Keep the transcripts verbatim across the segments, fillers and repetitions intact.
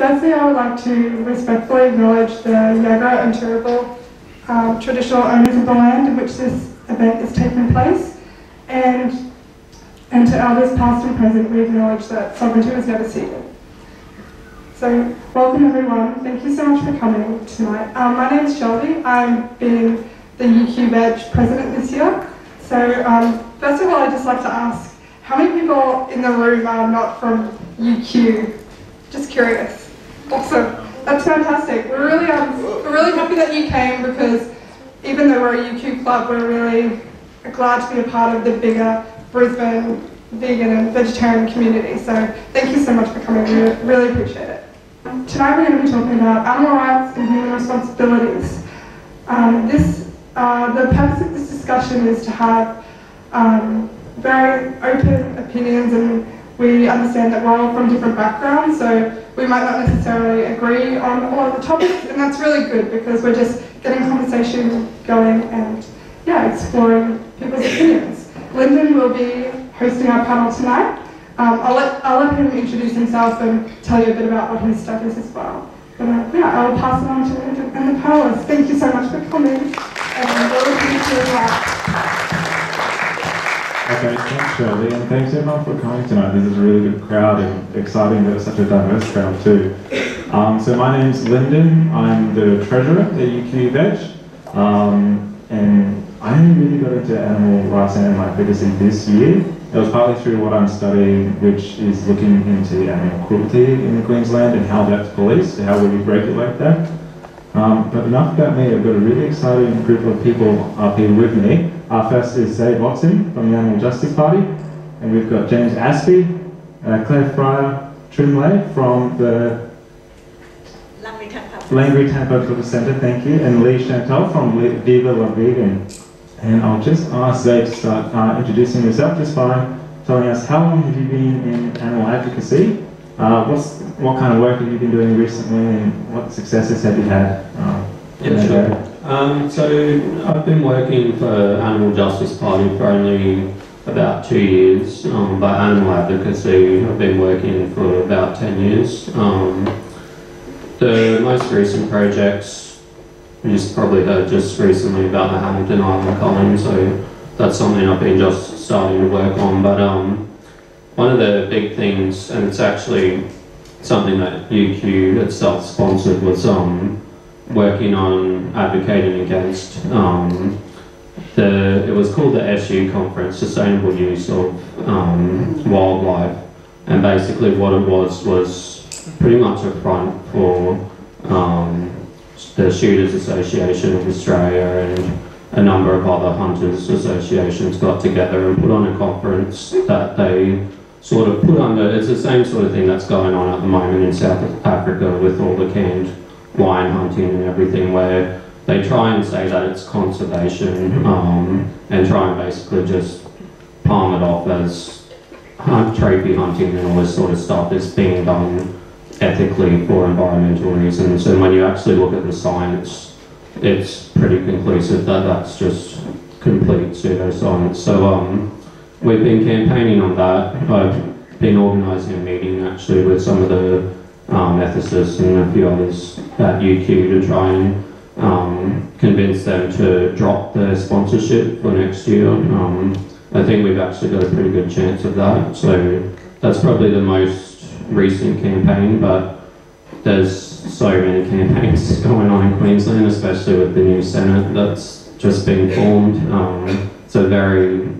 firstly, I would like to respectfully acknowledge the Yagara and Turrbal um, traditional owners of the land in which this event is taking place, and, and to elders past and present, we acknowledge that sovereignty was never ceded. So, welcome everyone. Thank you so much for coming tonight. Um, my name is Shelby. I'm being the U Q Veg president this year. So, um, first of all, I'd just like to ask, how many people in the room are not from U Q? Just curious. Awesome. That's fantastic. We're really, um, we're really happy that you came, because even though we're a U Q club, we're really glad to be a part of the bigger Brisbane vegan and vegetarian community. So, thank you so much for coming. We really appreciate it. Tonight we're going to be talking about animal rights and human responsibilities. Um, this, uh, the purpose of this discussion is to have um, very open opinions, and we understand that we're all from different backgrounds, so we might not necessarily agree on all of the topics, and that's really good because we're just getting conversation going and yeah, exploring people's opinions. Lyndon will be hosting our panel tonight. Um, I'll, let, I'll let him introduce himself and tell you a bit about what his studies as well. But uh, yeah, I'll pass it on to Lyndon and the panelists. Thank you so much for coming, and we're looking to your Okay, thanks Shirley, and thanks everyone for coming tonight. This is a really good crowd, and exciting that it's such a diverse crowd too. Um, so my name's Lyndon. I'm the treasurer at U Q Veg, um, and I only really got into animal rights and animal advocacy this year. It was partly through what I'm studying, which is looking into animal cruelty in Queensland and how that's policed, how we regulate that. Um, but enough about me. I've got a really exciting group of people up here with me. Our first is Zaid Watson from the Animal Justice Party, and we've got James Aspey, uh, Claire Fryer Trimley from the Langri Public Centre, thank you, and Lee Chantal from Viva La Vegan. And I'll just ask Zaid to start uh, introducing yourself just by telling us how long have you been in animal advocacy, uh, what's, what kind of work have you been doing recently, and what successes have you had? Uh, yeah, sure. Um, so I've been working for Animal Justice Party for only about two years, um, but animal advocacy I've been working for about ten years. Um, the most recent projects, you just probably heard just recently about the Hamilton Island colony, so that's something I've been just starting to work on. But um, one of the big things, and it's actually something that U Q itself sponsored, was um, working on advocating against um, the, it was called the S U conference, Sustainable Use of um, Wildlife, and basically what it was was pretty much a front for um, the Shooters Association of Australia and a number of other hunters associations got together and put on a conference that they sort of put under, it's the same sort of thing that's going on at the moment in South Africa with all the canned lion hunting and everything, where they try and say that it's conservation um, and try and basically just palm it off as hunt, trophy hunting and all this sort of stuff is being done ethically for environmental reasons. And when you actually look at the science, it's pretty conclusive that that's just complete pseudoscience. So um, we've been campaigning on that. I've been organising a meeting actually with some of the um, ethicists and a few others at U Q to try and um, convince them to drop their sponsorship for next year. Um, I think we've actually got a pretty good chance of that. So that's probably the most recent campaign, but there's so many campaigns going on in Queensland, especially with the new Senate that's just been formed. Um, it's a very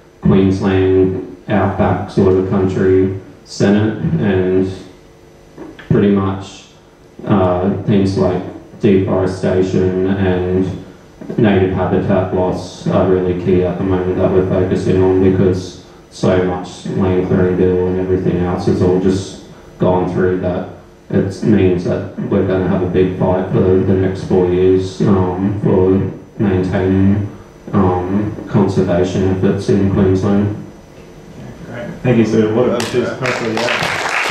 Queensland outback sort of country Senate, and pretty much uh, things like deforestation and native habitat loss are really key at the moment that we're focusing on, because so much land clearing bill and everything else is all just gone through that. It means that we're going to have a big fight for the next four years um, for maintaining um, conservation efforts in Queensland. Great. Thank you, sir. What about this personally? Yeah.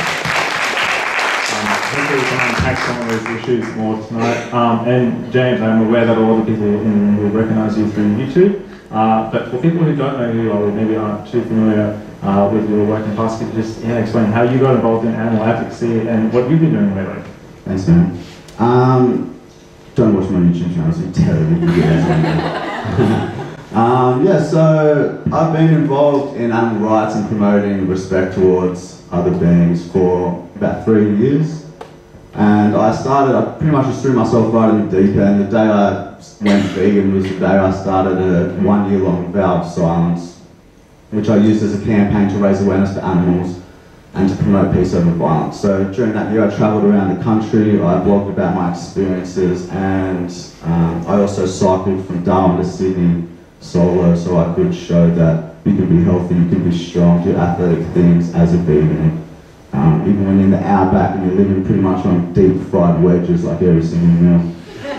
Um, hopefully we can unpack some of those issues more tonight. Um, and James, I'm aware that a lot of people in will recognise you through YouTube. Uh, but for people who don't know who you are, or maybe aren't too familiar, uh, with your work in past. Could you just yeah, explain how you got involved in animal advocacy and what you've been doing lately? Thanks, man. Um, don't watch my YouTube channel, so terrible videos. Um, yeah, so I've been involved in animal rights and promoting respect towards other beings for about three years. And I started, I pretty much just threw myself right in the deep end. The day I went vegan was the day I started a one year long vow of silence, which I used as a campaign to raise awareness for animals and to promote peace over violence. So during that year I travelled around the country, I blogged about my experiences, and um, I also cycled from Darwin to Sydney solo, so I could show that you can be healthy, you can be strong, do athletic things as a vegan. Um, even when you're in the outback and you're living pretty much on deep fried wedges like every single meal.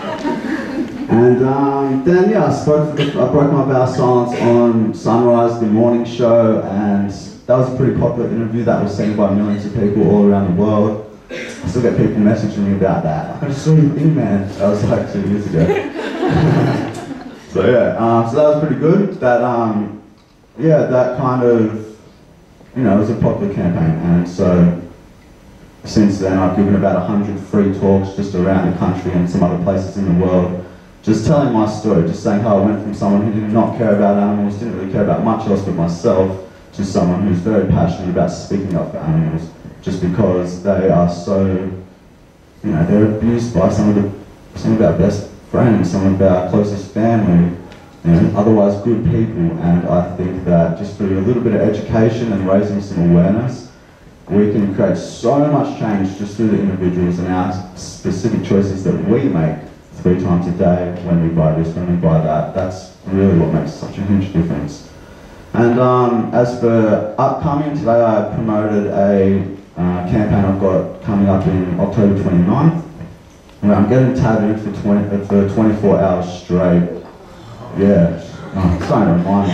And um, then yeah, I spoke. For the, I broke my vow of silence on Sunrise, the morning show, and that was a pretty popular interview that was seen by millions of people all around the world. I still get people messaging me about that. I just saw your thing, man. That was like two years ago. So yeah, um, so that was pretty good. That um, yeah, that kind of, you know, it was a popular campaign, and so since then I've given about a hundred free talks just around the country and some other places in the world, just telling my story, just saying how I went from someone who did not care about animals, didn't really care about much else but myself, to someone who's very passionate about speaking up for animals, just because they are so, you know, they're abused by some of the, some of our best friends, some of our closest family, you know, otherwise good people. And I think that just through a little bit of education and raising some awareness, we can create so much change just through the individuals and our specific choices that we make three times a day, when we buy this, when we buy that. That's really what makes such a huge difference. And um, as for upcoming, today I promoted a uh, campaign I've got coming up in October twenty-ninth. I'm getting tattooed for twenty for twenty-four hours straight. Yeah, oh, it's starting to remind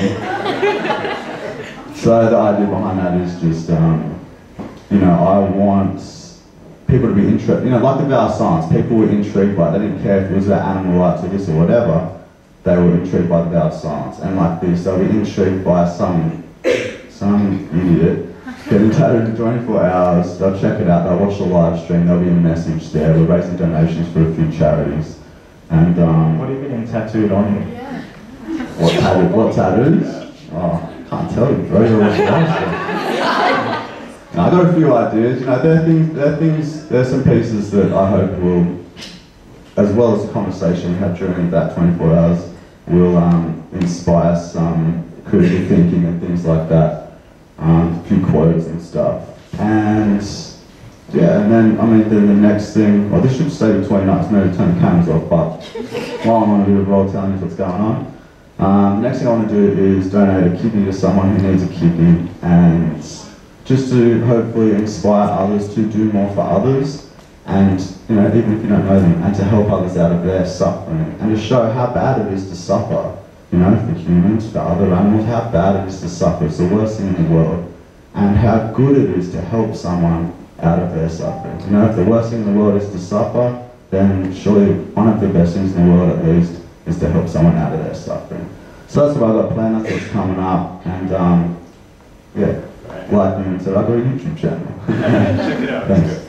me. So the idea behind that is just, um, you know, I want people to be interested. You know, like the vow of silence, people were intrigued by it. They didn't care if it was about animal rights or this or whatever. They were intrigued by the vow of silence. And like this, they'll be intrigued by some some idiot getting tattooed in twenty-four hours. They'll check it out, they'll watch the live stream, there'll be a message there. We're raising donations for a few charities. And um, What are you getting tattooed on you? Yeah. what, tattoo, what tattoos? Oh, can't tell you, bro. You're watching I got a few ideas. You know, there are things, there are things, there are some pieces that I hope will, as well as the conversation we had during that twenty-four hours, will um, inspire some critical thinking and things like that. Um, a few quotes and stuff. And yeah, and then, I mean, then the next thing, well, this should stay between us, maybe turn the cameras off, but while I'm on a bit of roll telling you what's going on. Um, the next thing I want to do is donate a kidney to someone who needs a kidney, and just to hopefully inspire others to do more for others, and, you know, even if you don't know them, and to help others out of their suffering, and to show how bad it is to suffer. You know, for humans, for other animals, how bad it is to suffer. It's the worst thing in the world. And how good it is to help someone out of their suffering. You know, if the worst thing in the world is to suffer, then surely one of the best things in the world, at least, is to help someone out of their suffering. So that's what I've got planned, that's what's coming up. And um, yeah, like me, so I've got a YouTube channel. Check it out. Thanks.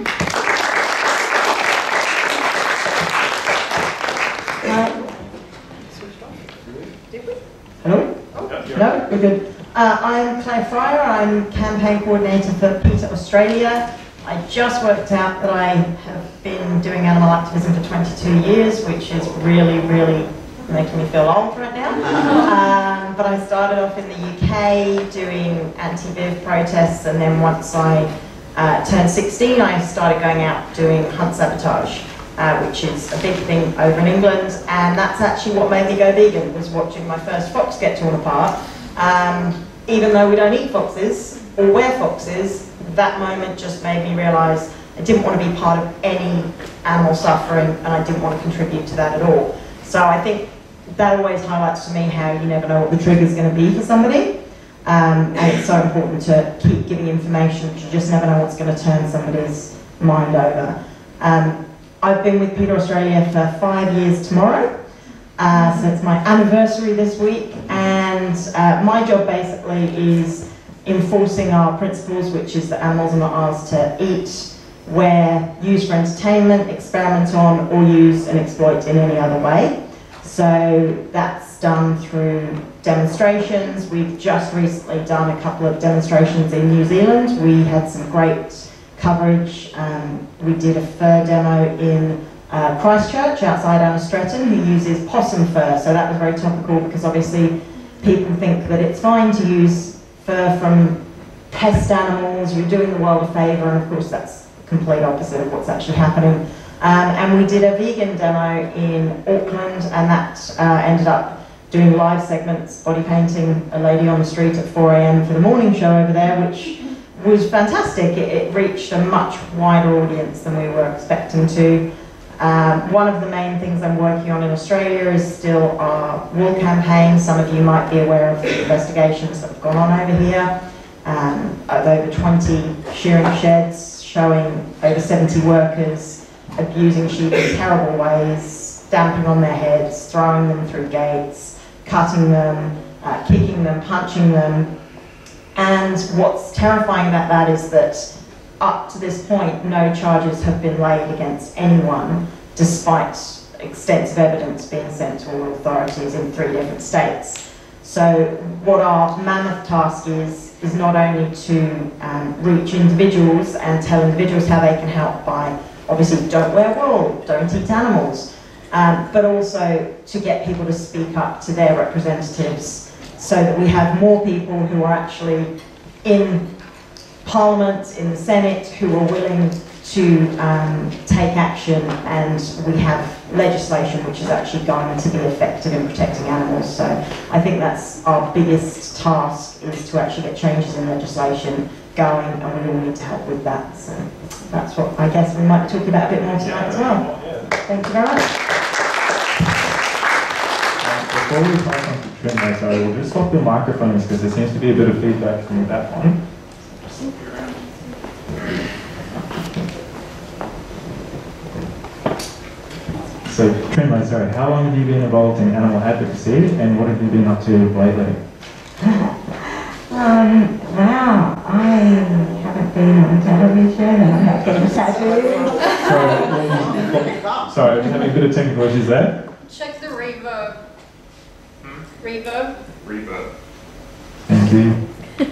Hello? No, we're good. Uh, I'm Claire Fryer, I'm campaign coordinator for PETA Australia. I just worked out that I have been doing animal activism for twenty-two years, which is really, really making me feel old right now. Um, but I started off in the U K doing anti-viv protests, and then once I uh, turned sixteen, I started going out doing hunt sabotage. Uh, which is a big thing over in England, and that's actually what made me go vegan, was watching my first fox get torn apart. Um, even though we don't eat foxes, or wear foxes, that moment just made me realise I didn't want to be part of any animal suffering, and I didn't want to contribute to that at all. So I think that always highlights to me how you never know what the trigger's going to be for somebody, um, and it's so important to keep giving information, because you just never know what's going to turn somebody's mind over. Um, I've been with PETA Australia for five years tomorrow, uh, so it's my anniversary this week, and uh, my job basically is enforcing our principles, which is that animals are not ours to eat, wear, use for entertainment, experiment on, or use and exploit in any other way. So that's done through demonstrations. We've just recently done a couple of demonstrations in New Zealand. We had some great coverage. Um, we did a fur demo in uh, Christchurch outside Anastretton, who uses possum fur. So that was very topical because obviously people think that it's fine to use fur from pest animals, you're doing the world a favour, and of course that's the complete opposite of what's actually happening. Um, and we did a vegan demo in Auckland, and that uh, ended up doing live segments, body painting a lady on the street at four A M for the morning show over there, which was fantastic. It, it reached a much wider audience than we were expecting to. Um, one of the main things I'm working on in Australia is still our wool campaign. Some of you might be aware of the investigations that have gone on over here. Um, of over twenty shearing sheds showing over seventy workers abusing sheep in terrible ways, stamping on their heads, throwing them through gates, cutting them, uh, kicking them, punching them. And what's terrifying about that is that up to this point, no charges have been laid against anyone, despite extensive evidence being sent to all authorities in three different states. So what our mammoth task is, is not only to um, reach individuals and tell individuals how they can help by, obviously, don't wear wool, don't eat animals, um, but also to get people to speak up to their representatives so that we have more people who are actually in Parliament, in the Senate, who are willing to um, take action, and we have legislation which is actually going to be effective in protecting animals. So I think that's our biggest task, is to actually get changes in legislation going, and we all need to help with that. So that's what I guess we might be talking about a bit more tonight as well. Thank you very much. Um, before we pass on to Trin, sorry, we'll just swap the microphones because there seems to be a bit of feedback from that one. So, Trin, sorry, how long have you been involved in animal advocacy, and what have you been up to lately? Um, wow, I haven't been on television and I'm not getting tattoos. Sorry, sorry, just having a bit of technical issues there. Check the reverb. Hmm? Reverb? Reverb. Thank you.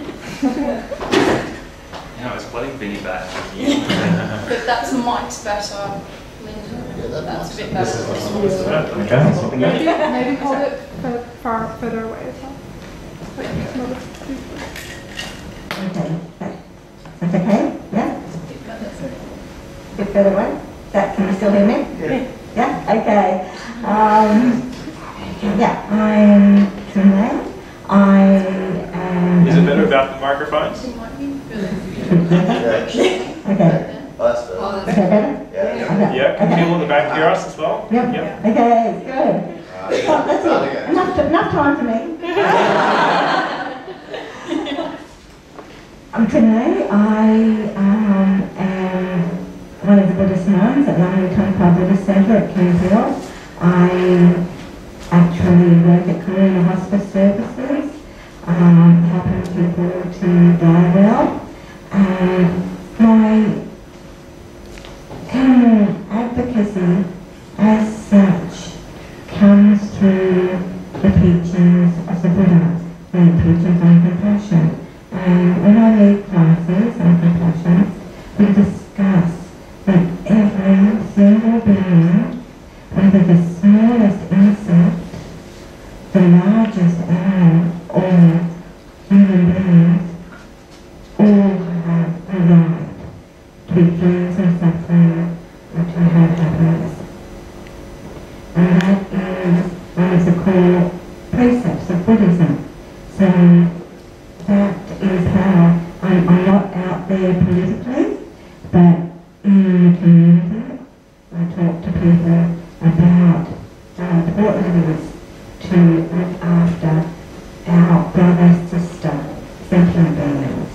Yeah, it's playing Vinny back. But that's much better, Linda. Yeah, that that's a bit This better. is this is better. Okay, that's something good. Maybe, maybe hold it further, far further away as well. Like, another- Okay, that- that's okay? Yeah? A bit further away? That, can you still hear me? Yeah. Yeah, okay. Um, yeah, I'm Trin. I am... Is it better about the microphones? It might be better. Okay. Oh, that's better. Okay, better? Yeah. Okay. Yeah, can Okay. people in the back hear us as well? Yep. Yep. Okay, good. Well, that's it. Enough, enough time for me. I'm Trin. I um, am one of the Buddhist nuns at Lamani Tongpa Buddhist Centre at Kings Hill. I actually work at Karuna Hospice Services, um, helping people to die well. And my animal advocacy as such comes through the teachings of the Buddha, the teachings on compassion. And when I lead classes on compassion, we discuss that every single being, whether the smallest insect, the largest animal, or human beings, all have a right to be friends of suffering and to have happiness. And that is one of the core precepts of Buddhism. So that is how I'm, I'm not out there politically, but in the community, I talk to people about how important it is to look after our brother, sister, sentient beings.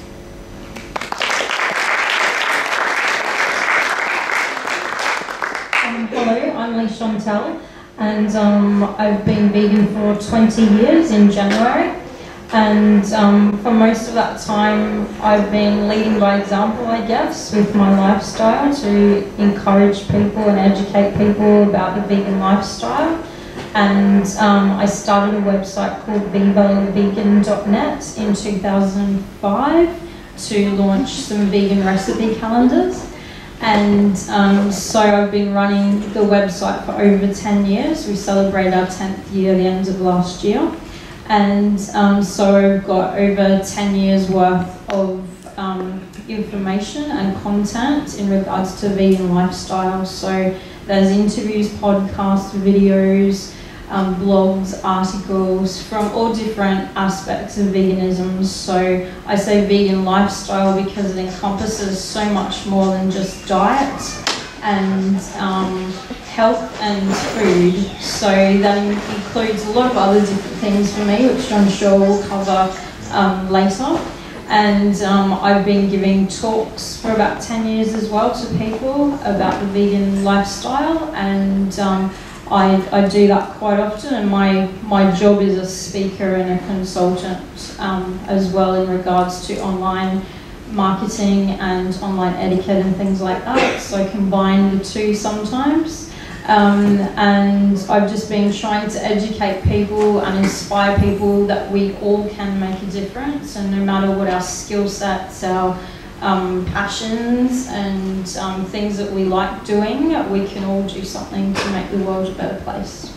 Um, hello, I'm Lee Chantel, and um, I've been vegan for twenty years in January. And um, for most of that time, I've been leading by example, I guess, with my lifestyle to encourage people and educate people about the vegan lifestyle. And um, I started a website called viva vegan dot net in two thousand five to launch some vegan recipe calendars. And um, so I've been running the website for over ten years. We celebrated our tenth year at the end of last year. And um, so I've got over ten years worth of um, information and content in regards to vegan lifestyle. So there's interviews, podcasts, videos, um, blogs, articles from all different aspects of veganism. So I say vegan lifestyle because it encompasses so much more than just diet and um, health and food. So that includes a lot of other different things for me, which I'm sure we'll cover um, later. And um, I've been giving talks for about ten years as well to people about the vegan lifestyle, and um, I, I do that quite often, and my, my job is a speaker and a consultant um, as well in regards to online marketing and online etiquette and things like that. So I combine the two sometimes. Um, and I've just been trying to educate people and inspire people that we all can make a difference, and no matter what our skill sets, our um, passions and um, things that we like doing, we can all do something to make the world a better place.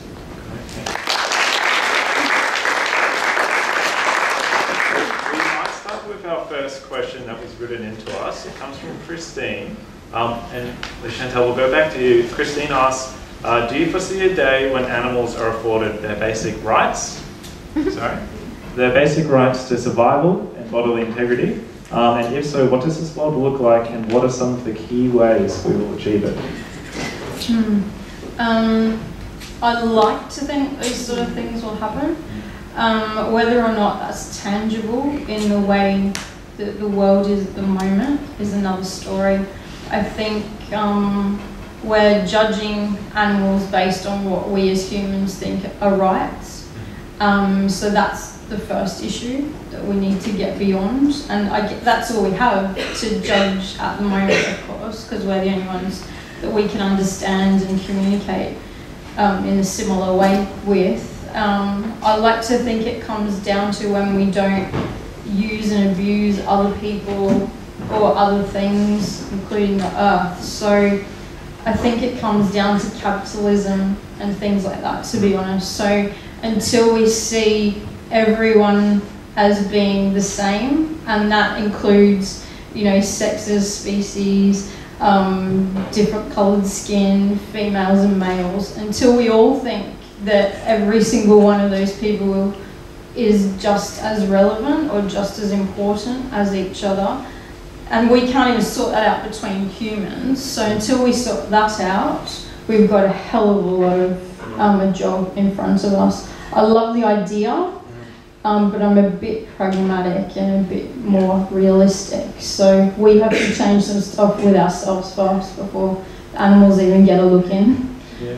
We might start with our first question that was written into us. It comes from Christine. Um, and Chantal, we'll go back to you. Christine asks, uh, do you foresee a day when animals are afforded their basic rights? Sorry? Their basic rights to survival and bodily integrity? Um, and if so, what does this world look like, and what are some of the key ways we will achieve it? Hmm. Um, I'd like to think those sort of things will happen. Um, whether or not that's tangible in the way that the world is at the moment is another story. I think um, we're judging animals based on what we as humans think are rights. Um, so that's the first issue that we need to get beyond. And I get, that's all we have to judge at the moment, of course, because we're the only ones that we can understand and communicate um, in a similar way with. Um, I like to think it comes down to when we don't use and abuse other people or other things, including the earth. So I think it comes down to capitalism and things like that, to be honest. So until we see everyone as being the same, and that includes, you know, sexes, species, um, different coloured skin, females and males, until we all think that every single one of those people is just as relevant or just as important as each other. And we can't even sort that out between humans. So until we sort that out, we've got a hell of a lot of um, a job in front of us. I love the idea, um, but I'm a bit pragmatic and a bit more realistic. So we have to change some stuff with ourselves first before the animals even get a look in. Yeah.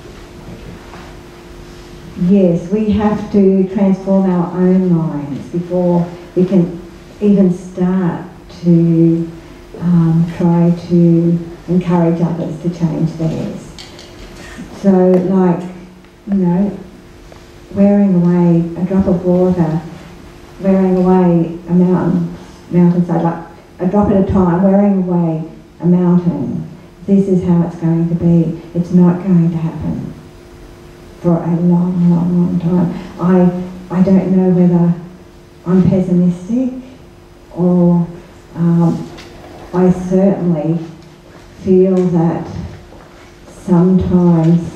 Yes, we have to transform our own minds before we can even start to um, try to encourage others to change theirs. So, like, you know, wearing away a drop of water, wearing away a mountain, mountainside, like a drop at a time, wearing away a mountain. This is how it's going to be. It's not going to happen for a long, long, long time. I, I don't know whether I'm pessimistic or um, I certainly feel that sometimes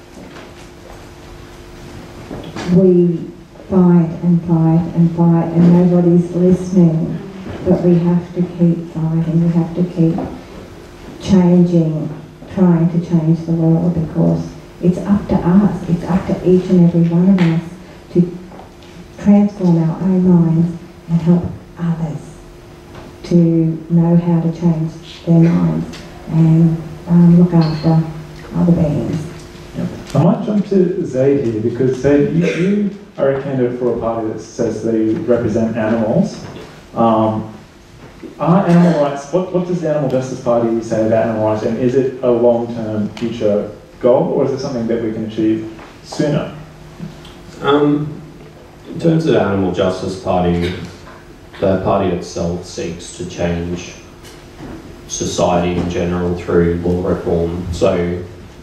we fight and fight and fight and nobody's listening, but we have to keep fighting, we have to keep changing, trying to change the world, because it's up to us, it's up to each and every one of us to transform our own minds and help others to know how to change their minds and um, look after other beings. Yep. I might jump to Zaid here because Zaid, you, you are a candidate for a party that says they represent animals. Um, are animal rights, what, what does the Animal Justice Party say about animal rights, and is it a long-term future goal, or is it something that we can achieve sooner? Um, in terms of the Animal Justice Party, the party itself seeks to change society in general through law reform. So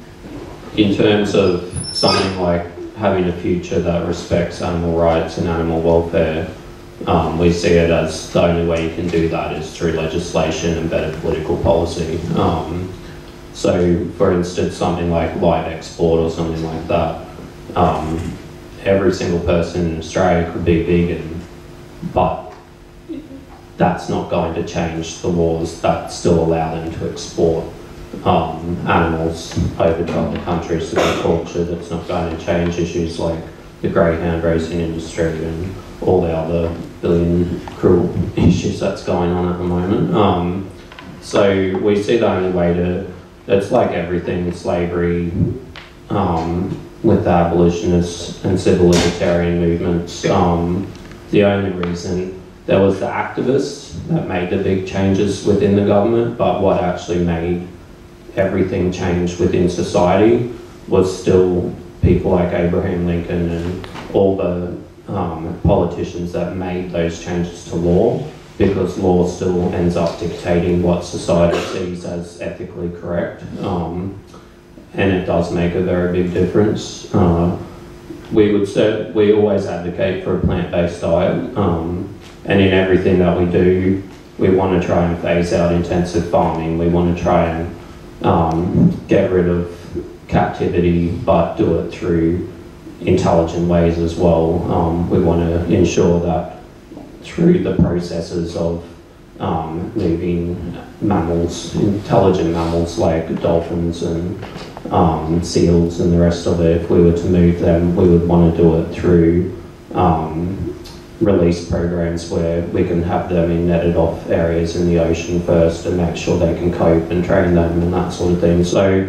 in terms of something like having a future that respects animal rights and animal welfare, um, we see it as the only way you can do that is through legislation and better political policy. Um, so for instance, something like light export or something like that, um, every single person in Australia could be vegan, but that's not going to change the laws that still allow them to export um, animals over to other countries to be tortured. That's not going to change issues like the greyhound racing industry and all the other billion cruel issues that's going on at the moment. Um, so we see the only way to, it's like everything, slavery, um, with the abolitionists and civil libertarian movements. Um, the only reason there was the activists that made the big changes within the government, but what actually made everything change within society was still people like Abraham Lincoln and all the um, politicians that made those changes to law, because law still ends up dictating what society sees as ethically correct. Um, and it does make a very big difference. Uh, we would say, we always advocate for a plant-based diet. Um, And in everything that we do, we want to try and phase out intensive farming. We want to try and um, get rid of captivity, but do it through intelligent ways as well. Um, we want to ensure that through the processes of um, moving mammals, intelligent mammals like dolphins and um, seals and the rest of it, if we were to move them, we would want to do it through um, release programs where we can have them in netted off areas in the ocean first and make sure they can cope and train them and that sort of thing. So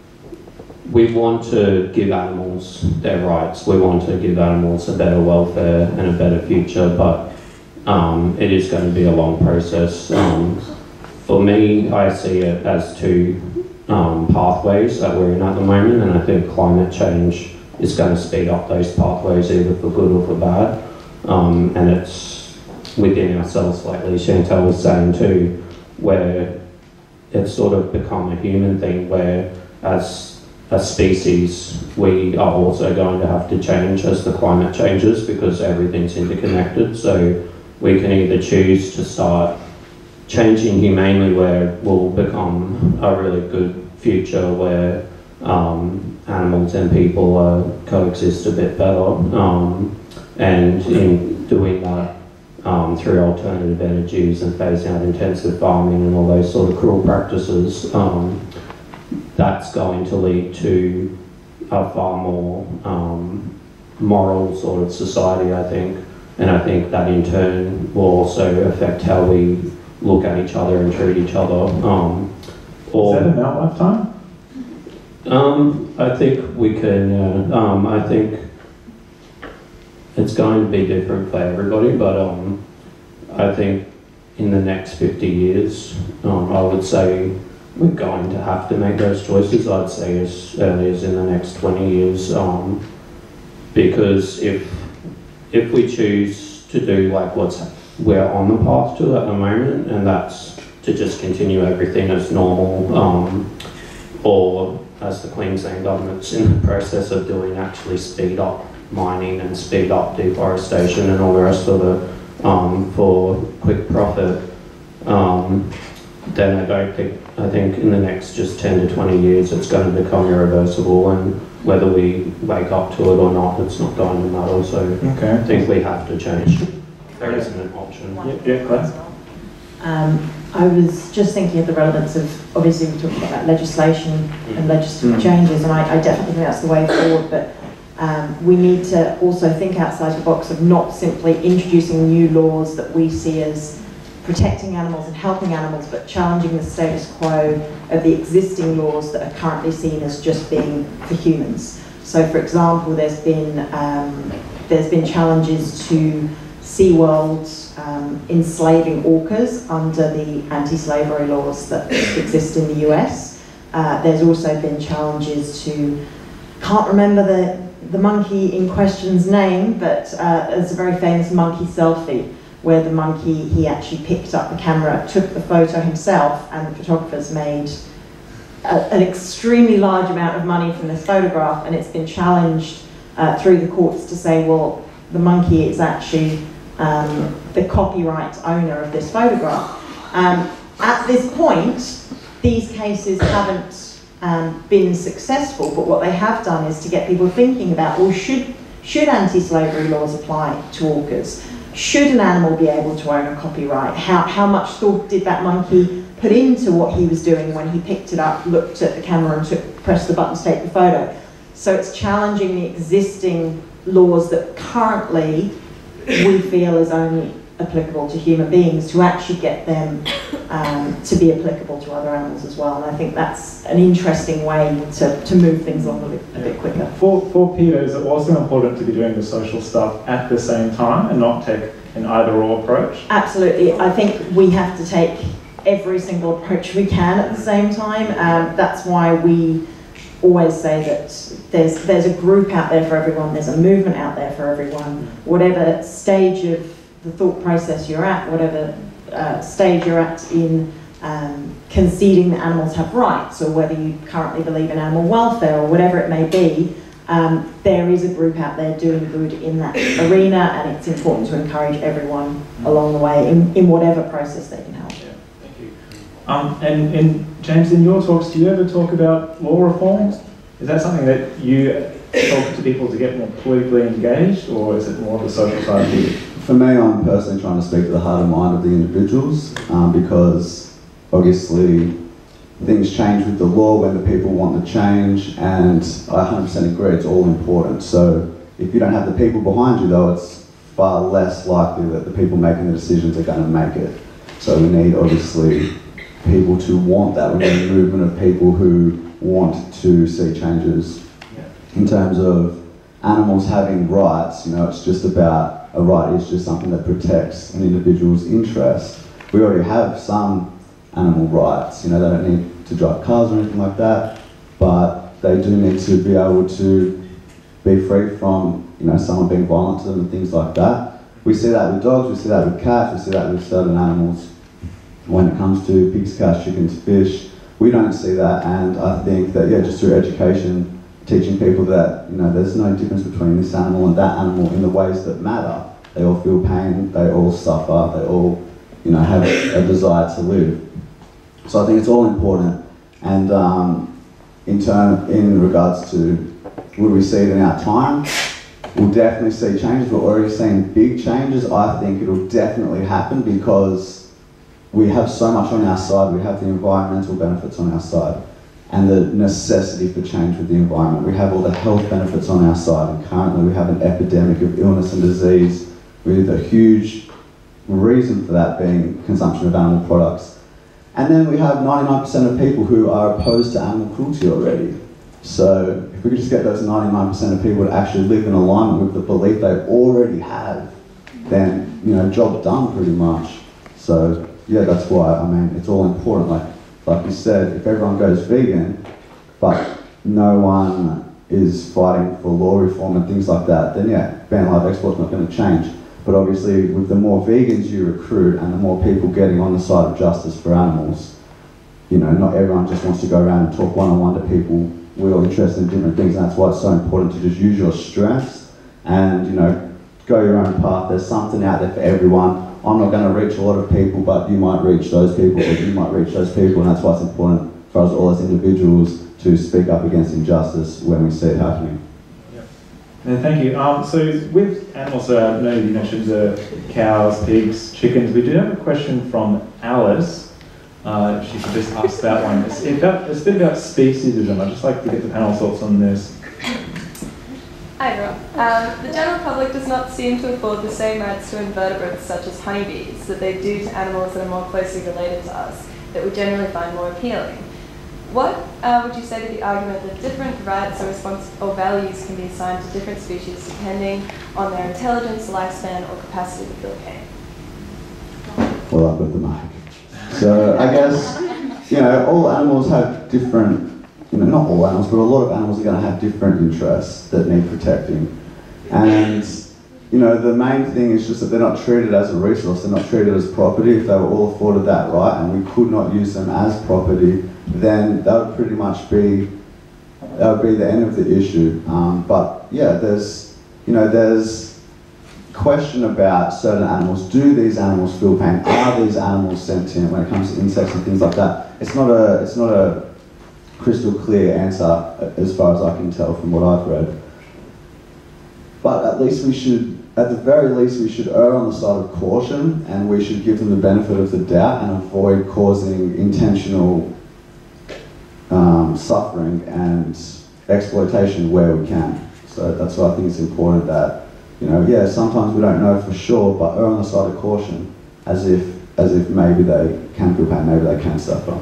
we want to give animals their rights. We want to give animals a better welfare and a better future, but um, it is going to be a long process. Um, for me, I see it as two um, pathways that we're in at the moment, and I think climate change is going to speed up those pathways either for good or for bad. Um, and it's within ourselves, like Lee Chantal was saying too, where it's sort of become a human thing where as a species we are also going to have to change as the climate changes, because everything's interconnected. So we can either choose to start changing humanely, where we'll become a really good future where um, animals and people uh, coexist a bit better. Um, And in doing that um, through alternative energies and phasing out intensive farming and all those sort of cruel practices, um, that's going to lead to a far more um, moral sort of society, I think. And I think that in turn will also affect how we look at each other and treat each other. Um, or, Is that in our lifetime? Um, I think we can, uh, um, I think it's going to be different for everybody, but um, I think in the next fifty years, um, I would say we're going to have to make those choices. I'd say as early as in the next twenty years, um, because if if we choose to do like what's we're on the path to at the moment, and that's to just continue everything as normal, um, or as the Queensland government's in the process of doing, actually speed up mining and speed up deforestation and all the rest of it um, for quick profit, um, then I don't think, I think in the next just ten to twenty years it's going to become irreversible, and whether we wake up to it or not, it's not going to matter. So okay. I think we have to change. There isn't an option. Yeah, yeah, Claire? Um, I was just thinking of the relevance of, obviously we're talking about legislation and legislative Mm. changes, and I, I definitely think that's the way forward, but Um, we need to also think outside the box of not simply introducing new laws that we see as protecting animals and helping animals, but challenging the status quo of the existing laws that are currently seen as just being for humans. So, for example, there's been um, there's been challenges to SeaWorld um, enslaving orcas under the anti-slavery laws that exist in the U S. Uh, there's also been challenges to, can't remember the, the monkey in question's name, but uh, it's a very famous monkey selfie, where the monkey, he actually picked up the camera, took the photo himself, and the photographers made a, an extremely large amount of money from this photograph, and it's been challenged uh, through the courts to say, well, the monkey is actually um, the copyright owner of this photograph. Um, at this point, these cases haven't um, been successful, but what they have done is to get people thinking about, well, should, should anti-slavery laws apply to orcas? Should an animal be able to own a copyright? How, how much thought did that monkey put into what he was doing when he picked it up, looked at the camera and took, pressed the button to take the photo? So it's challenging the existing laws that currently we feel is only applicable to human beings, to actually get them um, to be applicable to other animals as well. And I think that's an interesting way to, to move things along a bit, a bit quicker. For, for Peter, is it also important to be doing the social stuff at the same time and not take an either-or approach? Absolutely. I think we have to take every single approach we can at the same time. Um, that's why we always say that there's, there's a group out there for everyone, there's a movement out there for everyone. Whatever stage of the thought process you're at, whatever uh, stage you're at in um, conceding that animals have rights, or whether you currently believe in animal welfare, or whatever it may be, um, there is a group out there doing good in that arena, and it's important to encourage everyone along the way in, in whatever process they can help. Yeah, thank you. Um, and, and James, in your talks, do you ever talk about law reforms? Is that something that you talk to people to get more politically engaged, or is it more of the social side of you? For me, I'm personally trying to speak to the heart and mind of the individuals, um, because obviously things change with the law when the people want the change, and I one hundred percent agree, it's all important. So if you don't have the people behind you though, it's far less likely that the people making the decisions are going to make it. So we need obviously people to want that. We need a movement of people who want to see changes. In terms of animals having rights, you know, it's just about, a right is just something that protects an individual's interest. We already have some animal rights, you know, they don't need to drive cars or anything like that, but they do need to be able to be free from, you know, someone being violent to them and things like that. We see that with dogs, we see that with cats, we see that with certain animals. When it comes to pigs, cats, chickens, fish, we don't see that, and I think that, yeah, just through education, teaching people that, you know, there's no difference between this animal and that animal in the ways that matter. They all feel pain, they all suffer, they all, you know, have a desire to live. So I think it's all important. And um, in turn, in regards to, will we see it in our time? We'll definitely see changes. We're already seeing big changes. I think it'll definitely happen because we have so much on our side. We have the environmental benefits on our side, and the necessity for change with the environment. We have all the health benefits on our side, and currently we have an epidemic of illness and disease, with a huge reason for that being consumption of animal products. And then we have ninety-nine percent of people who are opposed to animal cruelty already. So if we could just get those ninety-nine percent of people to actually live in alignment with the belief they already have, then, you know, job done pretty much. So yeah, that's why, I mean, it's all important. Like, Like you said, if everyone goes vegan, but no one is fighting for law reform and things like that, then yeah, ban live export's not going to change. But obviously, with the more vegans you recruit and the more people getting on the side of justice for animals, you know, not everyone just wants to go around and talk one-on-one to people. We're all interested in different things, and that's why it's so important to just use your strengths and, you know, go your own path. There's something out there for everyone. I'm not going to reach a lot of people, but you might reach those people, or you might reach those people, and that's why it's important for us all as individuals to speak up against injustice when we see it happening. Yeah. And thank you. Um, so with animals, uh, I know you mentioned uh, cows, pigs, chickens. We do have a question from Alice. Uh, if she could just ask that one. It's, about, it's a bit about speciesism. I'd just like to get the panel's thoughts on this. Hi everyone. Um, the general public does not seem to afford the same rights to invertebrates such as honeybees that they do to animals that are more closely related to us, that we generally find more appealing. What uh, would you say to the argument that different rights or, respons or values can be assigned to different species depending on their intelligence, lifespan, or capacity to feel pain? Well, I've got the mic. So I guess, you know, all animals have different, you know, not all animals, but a lot of animals are going to have different interests that need protecting. And, you know, the main thing is just that they're not treated as a resource, they're not treated as property. If they were all afforded that right and we could not use them as property, then that would pretty much be, that would be the end of the issue. Um, but yeah, there's, you know, there's question about certain animals. Do these animals feel pain? Are these animals sentient when it comes to insects and things like that? It's not a, it's not a crystal clear answer as far as I can tell from what I've read. But at least we should, at the very least, we should err on the side of caution, and we should give them the benefit of the doubt and avoid causing intentional um, suffering and exploitation where we can. So that's why I think it's important that, you know, yeah, sometimes we don't know for sure, but err on the side of caution, as if, as if maybe they can feel pain, maybe they can suffer.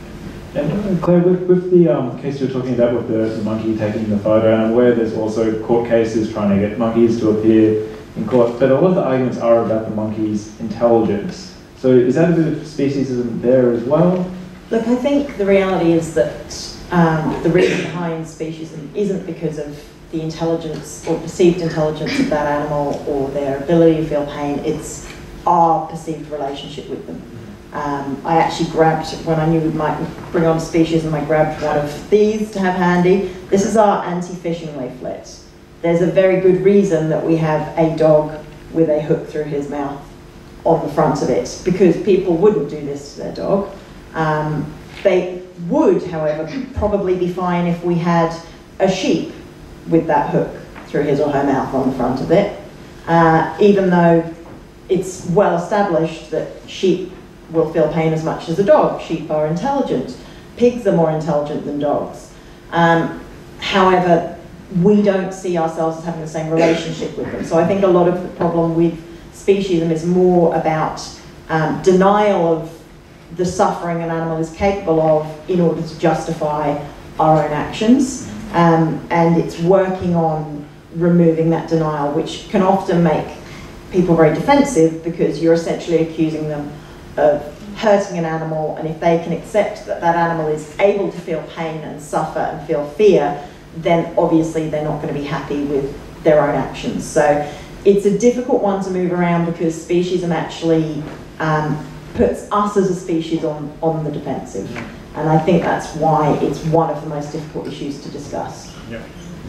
And Claire, with, with the um, case you're talking about with the, the monkey taking the photo, and I'm aware there's also court cases trying to get monkeys to appear in court, but a lot of the arguments are about the monkey's intelligence. So is that a bit of speciesism there as well? Look, I think the reality is that um, the reason behind speciesism isn't because of the intelligence or perceived intelligence of that animal or their ability to feel pain, it's our perceived relationship with them. Um, I actually grabbed, when I knew we might bring on speciesism, I grabbed one of these to have handy. This is our anti-fishing leaflet. There's a very good reason that we have a dog with a hook through his mouth on the front of it, because people wouldn't do this to their dog. Um, they would, however, probably be fine if we had a sheep with that hook through his or her mouth on the front of it, uh, even though it's well established that sheep will feel pain as much as a dog. Sheep are intelligent. Pigs are more intelligent than dogs. Um, however, we don't see ourselves as having the same relationship with them. So I think a lot of the problem with speciesism is more about um, denial of the suffering an animal is capable of in order to justify our own actions. Um, and it's working on removing that denial, which can often make people very defensive, because you're essentially accusing them of hurting an animal, and if they can accept that that animal is able to feel pain and suffer and feel fear, then obviously they're not going to be happy with their own actions. So it's a difficult one to move around, because speciesism actually um, puts us as a species on, on the defensive. And I think that's why it's one of the most difficult issues to discuss. Yeah.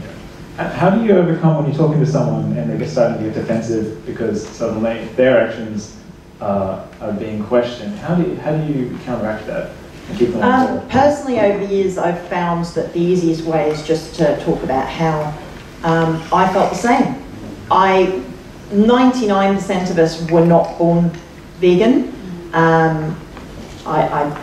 Yeah. How do you overcome when you're talking to someone and they're starting to get defensive because suddenly their actions uh, are being questioned? How do you, how do you counteract that and keep them on board? Um, personally, over the years, I've found that the easiest way is just to talk about how um, I felt the same. I, ninety-nine percent of us were not born vegan. Um, I, I,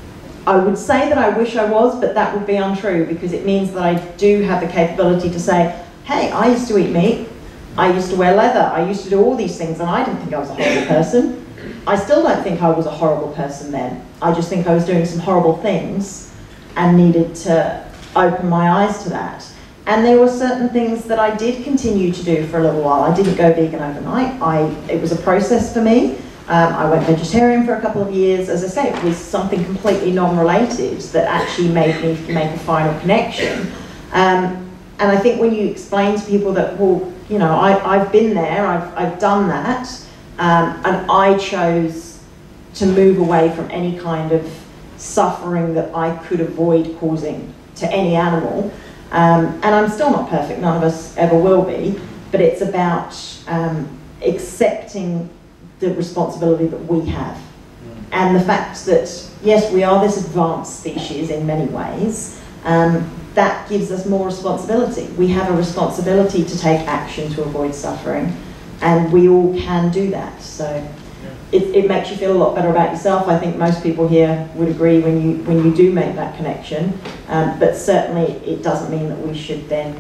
I would say that I wish I was, but that would be untrue, because it means that I do have the capability to say, hey, I used to eat meat, I used to wear leather, I used to do all these things, and I didn't think I was a horrible person. I still don't think I was a horrible person then. I just think I was doing some horrible things and needed to open my eyes to that. And there were certain things that I did continue to do for a little while. I didn't go vegan overnight. I, it was a process for me. Um, I went vegetarian for a couple of years. As I say, it was something completely non-related that actually made me make a final connection. Um, and I think when you explain to people that, well, you know, I, I've been there, I've, I've done that, um, and I chose to move away from any kind of suffering that I could avoid causing to any animal. Um, and I'm still not perfect, none of us ever will be, but it's about um, accepting the responsibility that we have. And the fact that, yes, we are this advanced species in many ways, um, that gives us more responsibility. We have a responsibility to take action to avoid suffering, and we all can do that. So it, it makes you feel a lot better about yourself. I think most people here would agree when you, when you do make that connection, um, but certainly it doesn't mean that we should then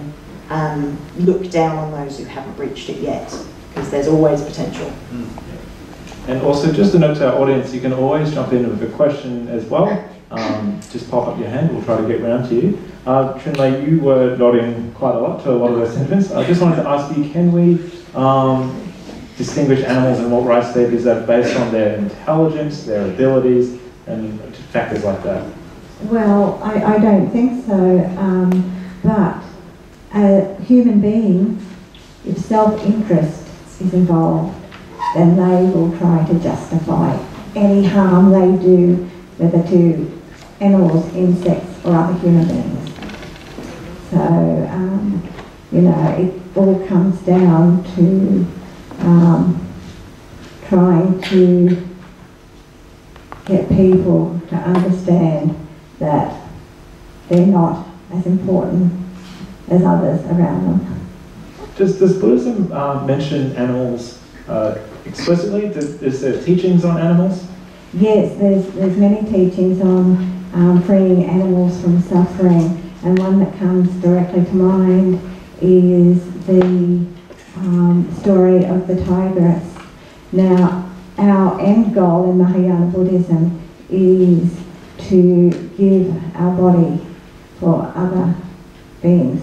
um, look down on those who haven't reached it yet, because there's always potential. Mm. And also, just a note to our audience, you can always jump in with a question as well. Um, just pop up your hand, we'll try to get round to you. Uh, Trinley, you were nodding quite a lot to a lot of those sentiments. I just wanted to ask you, can we um, distinguish animals and what Rice said, is that based on their intelligence, their abilities, and factors like that? Well, I, I don't think so, um, but a human being, if self-interest is involved, then they will try to justify any harm they do, whether to animals, insects, or other human beings. So, um, you know, it all comes down to um, trying to get people to understand that they're not as important as others around them. Does, does Buddhism uh, mention animals uh, explicitly? Does, is there teachings on animals? Yes, there's, there's many teachings on um, freeing animals from suffering, and one that comes directly to mind is the um, story of the tigress. Now, our end goal in Mahayana Buddhism is to give our body for other beings.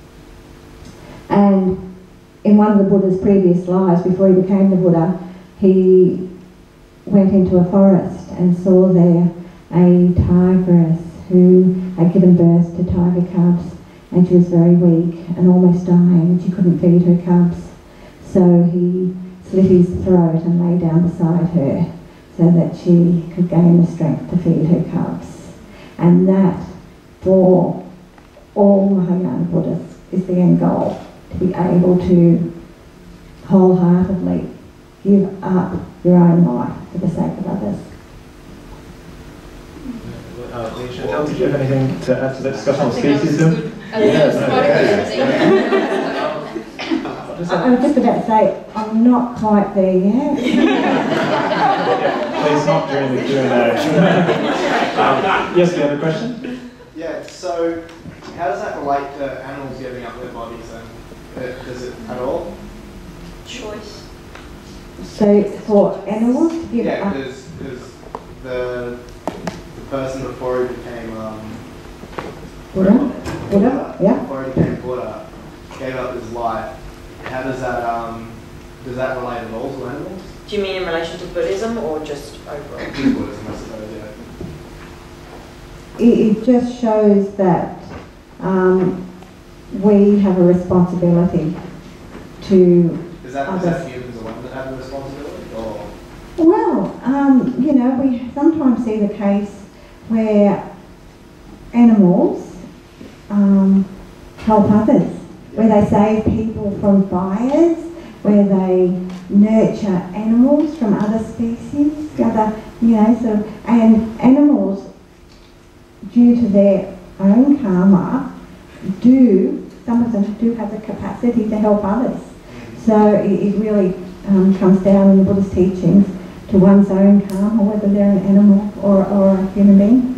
And in one of the Buddha's previous lives, before he became the Buddha, he went into a forest and saw there a tigress who had given birth to tiger cubs, and she was very weak and almost dying, and she couldn't feed her cubs. So he slit his throat and lay down beside her so that she could gain the strength to feed her cubs. And that, for all Mahayana Buddhists, is the end goal, to be able to wholeheartedly give up your own life for the sake of others. Uh, Lee Chantal, did you have anything to add to that discussion on speciesism? I was just about to say, I'm not quite there yet. Yeah, please not during the Q and A. um, yes, you have a question? Yeah, so how does that relate to animals giving up their bodies then? Uh, Does it at all? Choice. So for animals to give Yeah, up... because the, the person before he became um, Buddha? Buddha, yeah. Before he became Buddha, gave up his life. How does that um, does that relate at all to animals? Do you mean in relation to Buddhism or just overall? Just Buddhism, I suppose, yeah. It, it just shows that um, we have a responsibility to Is that, is others. that humans alone that have a responsibility? Or? Well, um, you know, we sometimes see the case where animals um, help others, where they save people from fires, where they nurture animals from other species, other, you know, sort of, and animals, due to their own karma, do, some of them do have the capacity to help others. So it, it really um, comes down in the Buddhist teachings to one's own karma, whether they're an animal or, or a human being.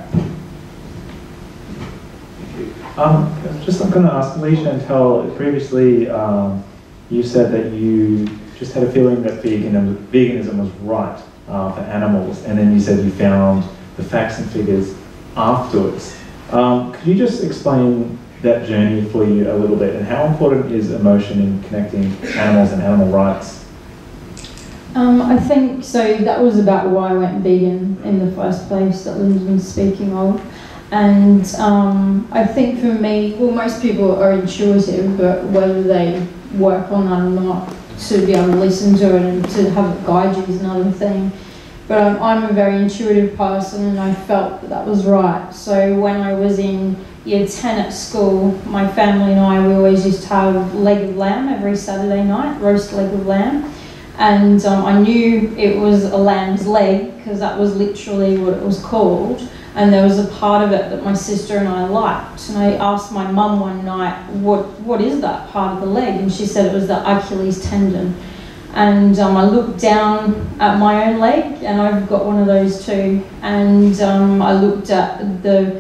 Um, just I'm going to ask Lee Chantal, previously um, you said that you just had a feeling that veganism, veganism was right uh, for animals, and then you said you found the facts and figures afterwards. Um, could you just explain that journey for you a little bit, and how important is emotion in connecting animals and animal rights? Um, I think, so that was about why I went vegan in the first place that Lyndon was speaking of. And um, I think for me, well, most people are intuitive, but whether they work on that or not, to be able to listen to it and to have it guide you is another thing. But um, I'm a very intuitive person, and I felt that that was right. So when I was in year ten at school, my family and I, we always used to have leg of lamb every Saturday night, roast leg of lamb. And um, I knew it was a lamb's leg, because that was literally what it was called. And there was a part of it that my sister and I liked. And I asked my mum one night, what, what is that part of the leg? And she said it was the Achilles tendon. And um, I looked down at my own leg, and I've got one of those too. And um, I looked at the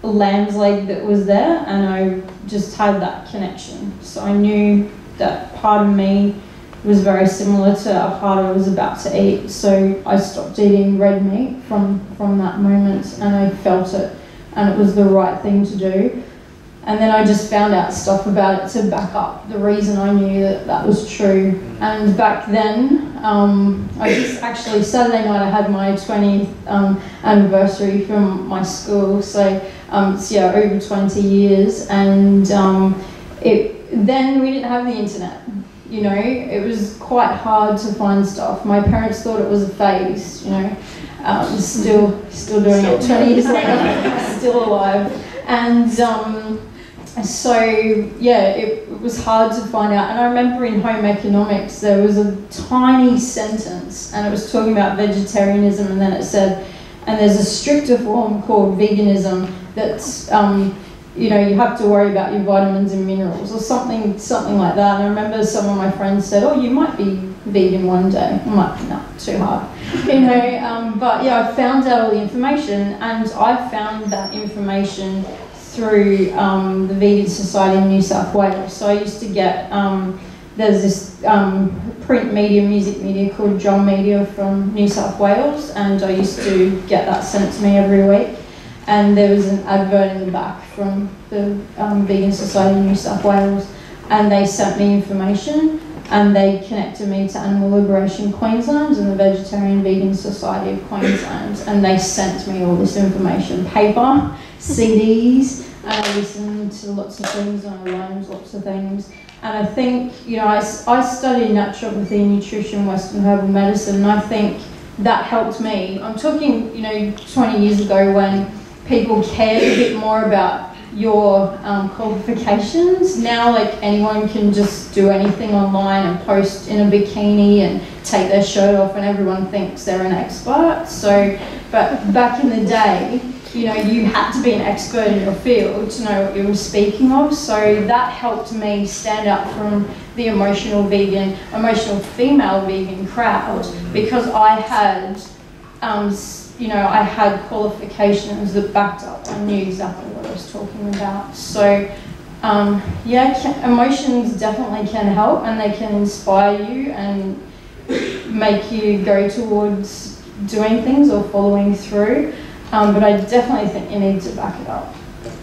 lamb's leg that was there, and I just had that connection. So I knew that part of me was very similar to a part I was about to eat. So I stopped eating red meat from, from that moment, and I felt it, and it was the right thing to do. And then I just found out stuff about it to back up the reason I knew that that was true. And back then, um, I just actually, Saturday night I had my twentieth um, anniversary from my school, so um, it's yeah, over twenty years, and um, it, then we didn't have the internet. You know, it was quite hard to find stuff. My parents thought it was a phase, you know, um, still, still doing it twenty years later, still alive. And um, so, yeah, it, it was hard to find out. And I remember in home economics, there was a tiny sentence, and it was talking about vegetarianism, and then it said, and there's a stricter form called veganism that's, um, you know, you have to worry about your vitamins and minerals, or something, something like that. And I remember some of my friends said, oh, you might be vegan one day. I'm like, no, too hard. You know, um, but yeah, I found out all the information, and I found that information through um, the Vegan Society in New South Wales. So I used to get, um, there's this um, print media, music media called Drum Media from New South Wales, and I used to get that sent to me every week. And there was an advert in the back from the um, Vegan Society in New South Wales, and they sent me information, and they connected me to Animal Liberation Queensland and the Vegetarian Vegan Society of Queensland, and they sent me all this information, paper, C Ds, and I listened to lots of things, and I learned lots of things. And I think, you know, I, I studied naturopathy, nutrition, Western herbal medicine, and I think that helped me. I'm talking, you know, twenty years ago when people cared a bit more about your um, qualifications. Now, like, anyone can just do anything online and post in a bikini and take their shirt off, and everyone thinks they're an expert. So, but back in the day, you know, you had to be an expert in your field to know what you were speaking of. So that helped me stand out from the emotional vegan, emotional female vegan crowd, because I had, um, you know, I had qualifications that backed up. I knew exactly what I was talking about. So, um, yeah, can, emotions definitely can help, and they can inspire you and make you go towards doing things or following through. Um, but I definitely think you need to back it up.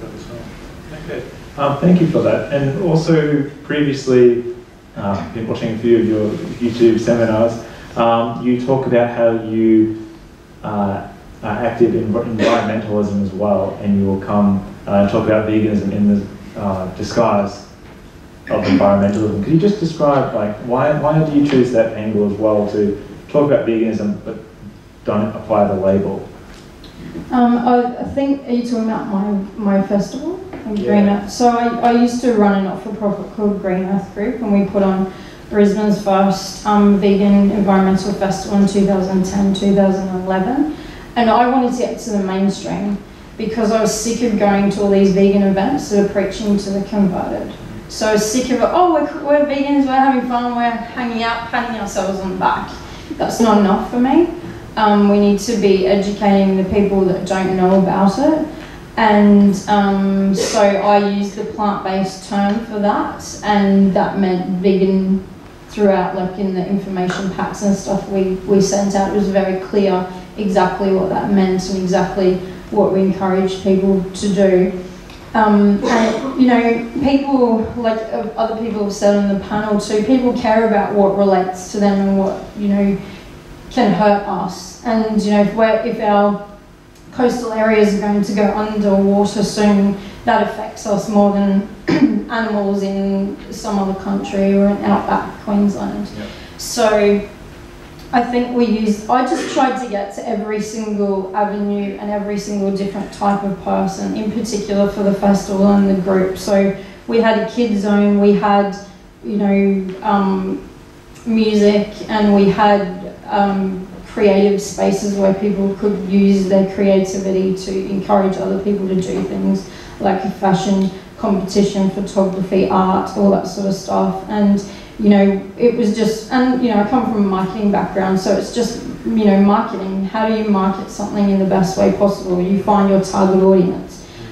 Okay, um, thank you for that. And also, previously, uh, I've been watching a few of your YouTube seminars. Um, you talk about how you uh, are active in environmentalism as well, and you will come uh, and talk about veganism in the uh, disguise of environmentalism. Could you just describe, like, why why do you choose that angle as well, to talk about veganism but don't apply the label? Um, I, I think, are you talking about my, my festival? Yeah. Green Earth. So I, I used to run a not-for-profit called Green Earth Group, and we put on Brisbane's first um, vegan environmental festival in two thousand ten, two thousand eleven. And I wanted to get to the mainstream because I was sick of going to all these vegan events that are preaching to the converted. So I was sick of it, oh, we're, we're vegans, we're having fun, we're hanging out, patting ourselves on the back. That's not enough for me. Um, we need to be educating the people that don't know about it. And um, so I used the plant-based term for that, and that meant vegan throughout, like in the information packs and stuff we, we sent out. It was very clear exactly what that meant and exactly what we encouraged people to do. Um, and, you know, people, like uh, other people have said on the panel too, people care about what relates to them and what, you know, can hurt us. And, you know, if, we're, if our coastal areas are going to go underwater soon, that affects us more than animals in some other country or in outback Queensland. Yep. So I think we use, I just tried to get to every single avenue and every single different type of person, in particular for the festival and the group. So we had a kids zone, we had, you know, um, music, and we had um, creative spaces where people could use their creativity to encourage other people to do things like a fashion competition, photography, art, all that sort of stuff. And you know, it was just, and you know, I come from a marketing background, so it's just, you know, marketing. How do you market something in the best way possible? You find your target audience.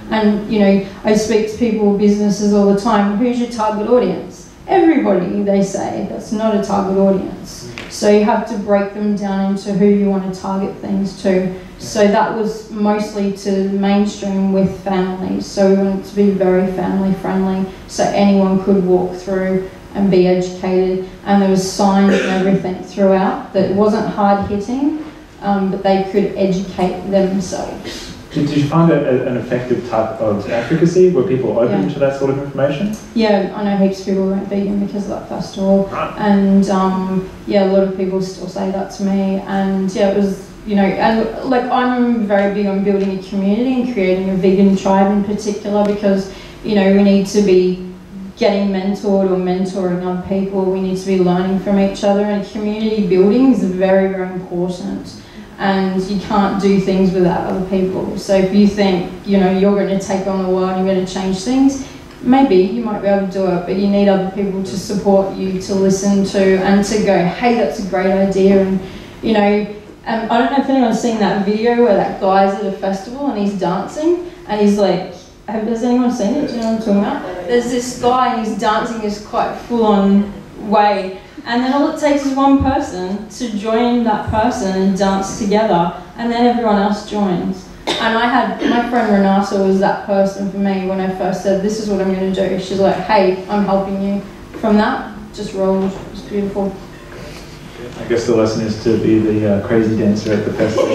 And, you know, I speak to people, businesses all the time, who's your target audience? Everybody, they say. That's not a target audience. So you have to break them down into who you want to target things to. So that was mostly to mainstream with families. So we wanted to be very family friendly, so anyone could walk through and be educated. And there was signs and everything throughout that it wasn't hard hitting, um, but they could educate themselves. Did, did you find it a, an effective type of advocacy? Were people open Yeah. to that sort of information? Yeah, I know heaps of people went vegan because of that festival. Right. And um, yeah, a lot of people still say that to me. And yeah, it was, you know, and like I'm very big on building a community and creating a vegan tribe in particular, because, you know, we need to be getting mentored or mentoring other people. We need to be learning from each other, and community building is very, very important. And you can't do things without other people. So if you think, you know, you're going to take on the world and you're going to change things, maybe you might be able to do it, but you need other people to support you, to listen to, and to go, hey, that's a great idea. And, you know, um, I don't know if anyone's seen that video where that guy's at a festival and he's dancing, and he's like, have, has anyone seen it? Do you know what I'm talking about? There's this guy and he's dancing this quite full-on way. And then all it takes is one person to join that person and dance together, and then everyone else joins. And I had, my friend Renata was that person for me when I first said, this is what I'm going to do. She's like, hey, I'm helping you. From that, just rolled. It was beautiful. I guess the lesson is to be the uh, crazy dancer at the festival.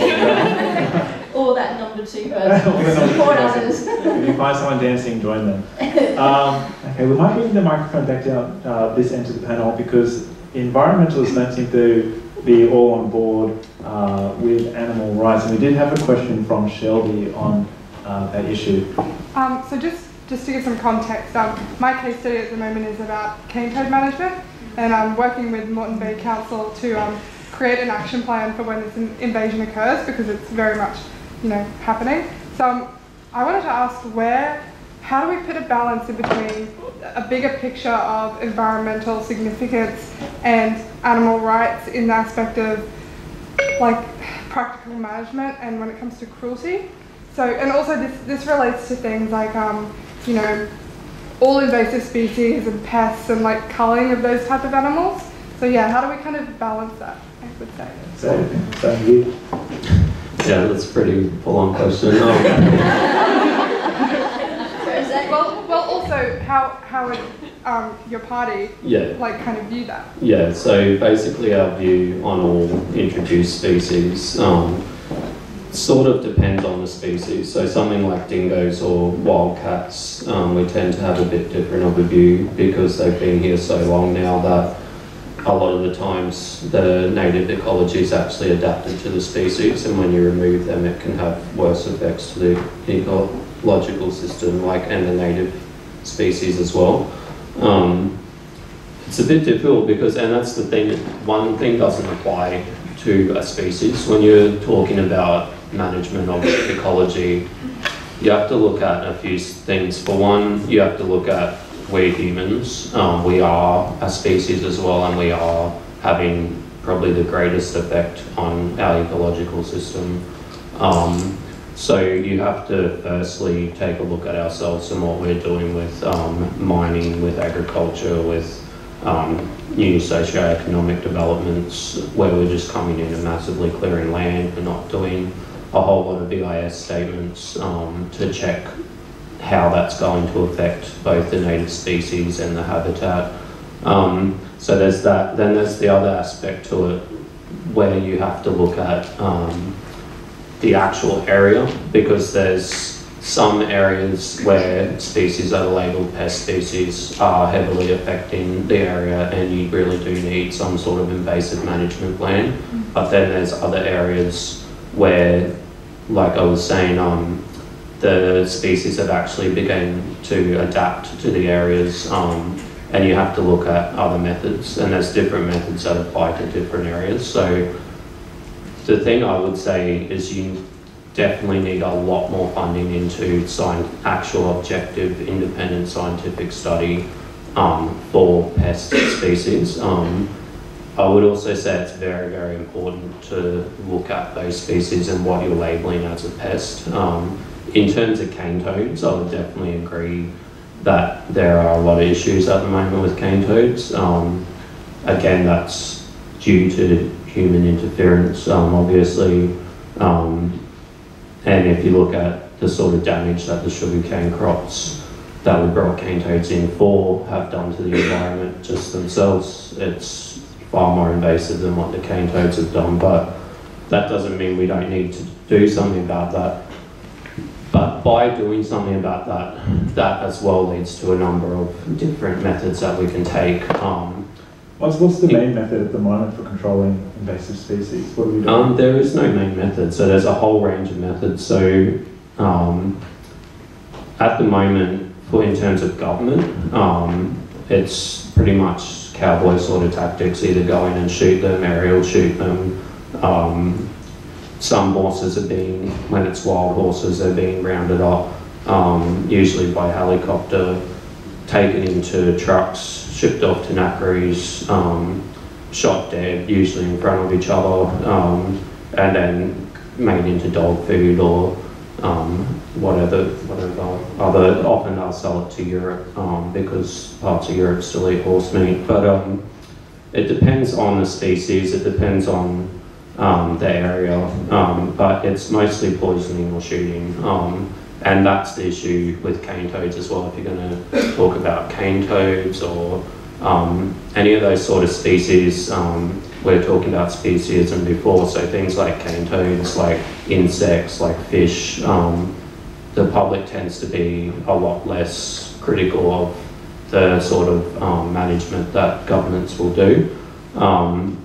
Or that number two person. Or the number two Support person. others. If you find someone dancing, join them. Um, okay, we might bring the microphone back down uh, this end of the panel, because environmentalists don't seem to be all on board uh, with animal rights. And we did have a question from Shelby on uh, that issue. Um, so just, just to give some context, um, my case study at the moment is about cane toad management, and I'm working with Moreton Bay Council to um, create an action plan for when this in invasion occurs, because it's very much, you know, happening. So um, I wanted to ask where, how do we put a balance in between a bigger picture of environmental significance and animal rights in the aspect of like practical management and when it comes to cruelty? So, and also this, this relates to things like, um, you know, all invasive species and pests and like culling of those type of animals. So yeah, how do we kind of balance that, I would say? So, so you. Yeah, that's a pretty full-on question. well, well, also how how would um, your party yeah. like kind of view that? Yeah, so basically our view on all introduced species um, sort of depends on the species. So something like dingoes or wildcats, um, we tend to have a bit different of a view because they've been here so long now that a lot of the times the native ecology is actually adapted to the species, and when you remove them it can have worse effects to the ecological system, like, and the native species as well. Um, it's a bit difficult because, and that's the thing, one thing doesn't apply to a species. When you're talking about management of ecology, you have to look at a few things. For one, you have to look at we're humans, um, we are a species as well, and we are having probably the greatest effect on our ecological system. Um, so you have to firstly take a look at ourselves and what we're doing with um, mining, with agriculture, with um, new socio-economic developments where we're just coming in and massively clearing land. We're not doing a whole lot of B I S statements um, to check how that's going to affect both the native species and the habitat. Um, so there's that. Then there's the other aspect to it where you have to look at um, the actual area, because there's some areas where species that are labelled pest species are heavily affecting the area and you really do need some sort of invasive management plan. But then there's other areas where, like I was saying, um, the species have actually begun to adapt to the areas, um, and you have to look at other methods, and there's different methods that apply to different areas. So the thing I would say is you definitely need a lot more funding into science, actual objective independent scientific study um, for pest species. Um, I would also say it's very, very important to look at those species and what you're labelling as a pest. Um, in terms of cane toads, I would definitely agree that there are a lot of issues at the moment with cane toads. Um, again, that's due to human interference, um, obviously. Um, and if you look at the sort of damage that the sugarcane crops that we brought cane toads in for have done to the environment just themselves, it's far more invasive than what the cane toads have done. But that doesn't mean we don't need to do something about that. But by doing something about that, that as well leads to a number of different methods that we can take. Um, what's, what's the main method at the moment for controlling invasive species? What are we doing? Um, there is no main method, so there's a whole range of methods. So um, at the moment, for in terms of government, um, it's pretty much cowboy sort of tactics, either go in and shoot them, aerial shoot them. Um, Some horses are being, when it's wild horses, they're being rounded up, um, usually by helicopter, taken into trucks, shipped off to knackeries, um, shot dead, usually in front of each other, um, and then made into dog food or um, whatever, whatever other. Often they'll sell it to Europe um, because parts of Europe still eat horse meat. But um, it depends on the species. It depends on Um, the area, um, but it's mostly poisoning or shooting, um, and that's the issue with cane toads as well. If you're going to talk about cane toads or um, any of those sort of species, um, we're talking about speciesism before, so things like cane toads, like insects, like fish, um, the public tends to be a lot less critical of the sort of um, management that governments will do. Um,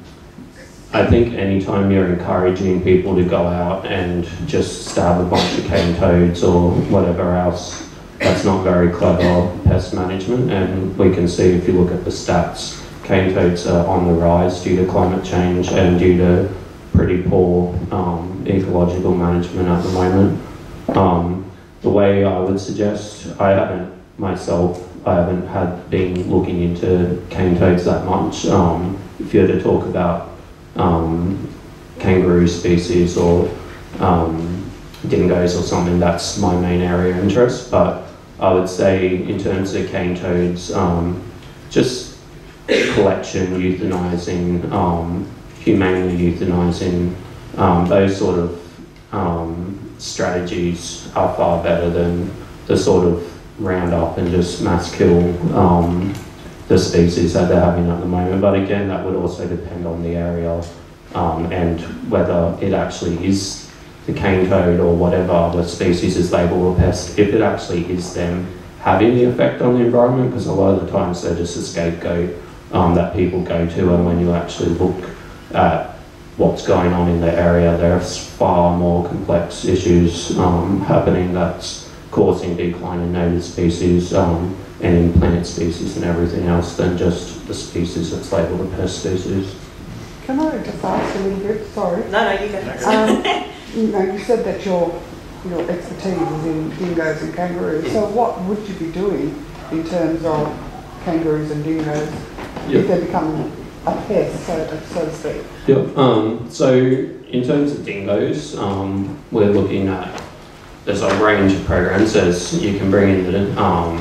I think anytime you're encouraging people to go out and just stab a bunch of cane toads or whatever else, that's not very clever pest management. And we can see, if you look at the stats, cane toads are on the rise due to climate change and due to pretty poor um, ecological management at the moment. Um, the way I would suggest, I haven't myself, I haven't had been looking into cane toads that much. Um, if you were to talk about Um, kangaroo species or um, dingoes or something, that's my main area of interest. But I would say in terms of cane toads, um, just collection, euthanizing, um, humanely euthanizing, um, those sort of um, strategies are far better than the sort of round up and just mass kill um, the species that they're having at the moment. But again, that would also depend on the area um, and whether it actually is the cane toad or whatever other species is labelled a pest, if it actually is them having the effect on the environment, because a lot of the times they're just a scapegoat um, that people go to, and when you actually look at what's going on in the area, there's far more complex issues um, happening that's causing decline in native species um, and in plant species and everything else than just the species that's labelled a pest species. Can I just ask a little bit? Sorry. No, no, you go. Um, you know, you said that your your expertise is in dingoes and kangaroos. So what would you be doing in terms of kangaroos and dingoes Yep. if they become a pest, so, so to speak? Yep. Um, so in terms of dingoes, um, we're looking at, there's a range of programs. There's, you can bring in the um,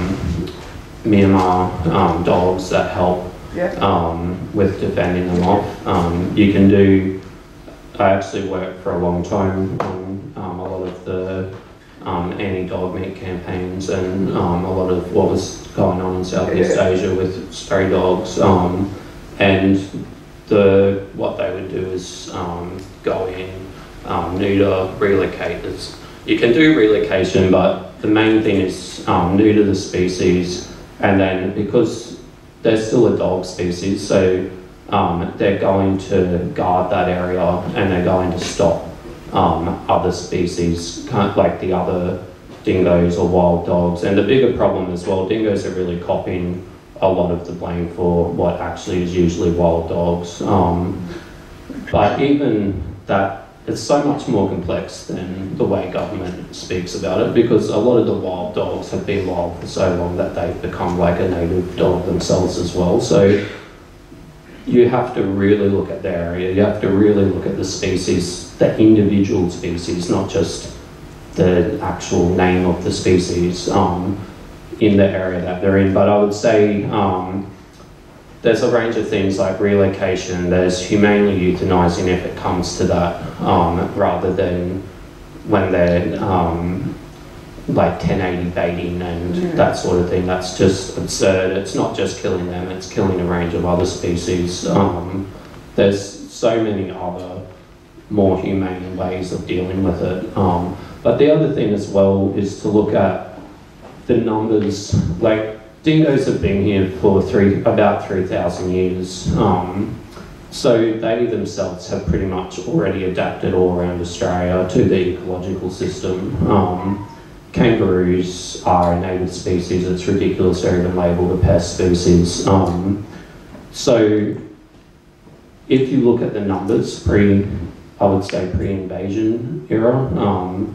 Myanmar um, dogs that help yeah. um, with defending them off. Um, you can do, I actually worked for a long time on um, a lot of the um, anti-dog meat campaigns and um, a lot of what was going on in Southeast yeah. Asia with stray dogs. Um, and the what they would do is um, go in, um, neuter, relocate. It's, you can do relocation, but the main thing is um, neuter the species, and then because they're still a dog species, so um, they're going to guard that area and they're going to stop um, other species, kind of like the other dingoes or wild dogs. And the bigger problem as well, dingoes are really copying a lot of the blame for what actually is usually wild dogs. Um, but even that, it's so much more complex than the way government speaks about it, because a lot of the wild dogs have been wild for so long that they've become like a native dog themselves as well. So you have to really look at the area, you have to really look at the species, the individual species, not just the actual name of the species um, in the area that they're in. But I would say um, there's a range of things like relocation, there's humanely euthanizing if it comes to that, um, rather than when they're um, like ten eighty baiting and Mm. that sort of thing. That's just absurd. It's not just killing them, it's killing a range of other species. Um, there's so many other more humane ways of dealing with it. Um, but the other thing as well is to look at the numbers. Like, dingoes have been here for three, about three thousand years. Um, so they themselves have pretty much already adapted all around Australia to the ecological system. Um, kangaroos are a native species. It's ridiculous they're even labelled a pest species. Um, so if you look at the numbers pre, I would say pre-invasion era, um,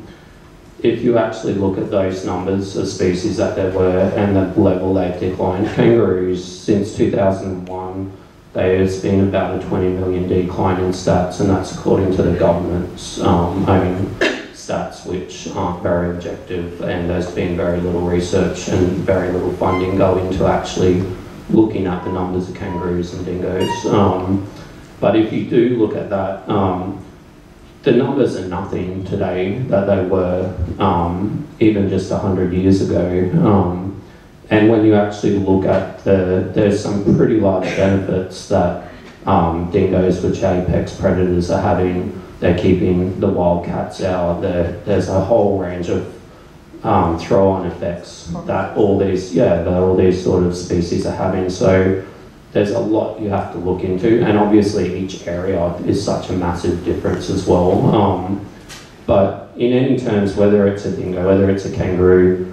if you actually look at those numbers of species that there were and the level they've declined, kangaroos since two thousand one, there's been about a twenty million decline in stats, and that's according to the government's um, own stats, which aren't very objective, and there's been very little research and very little funding going to actually looking at the numbers of kangaroos and dingoes. Um, but if you do look at that, um, the numbers are nothing today that they were um, even just one hundred years ago. Um, and when you actually look at the, there's some pretty large benefits that um, dingoes, which apex predators, are having. They're keeping the wildcats out. There, there's a whole range of um, throw-on effects that all these, yeah, that all these sort of species are having. So there's a lot you have to look into, and obviously each area is such a massive difference as well. Um, but in any terms, whether it's a dingo, whether it's a kangaroo,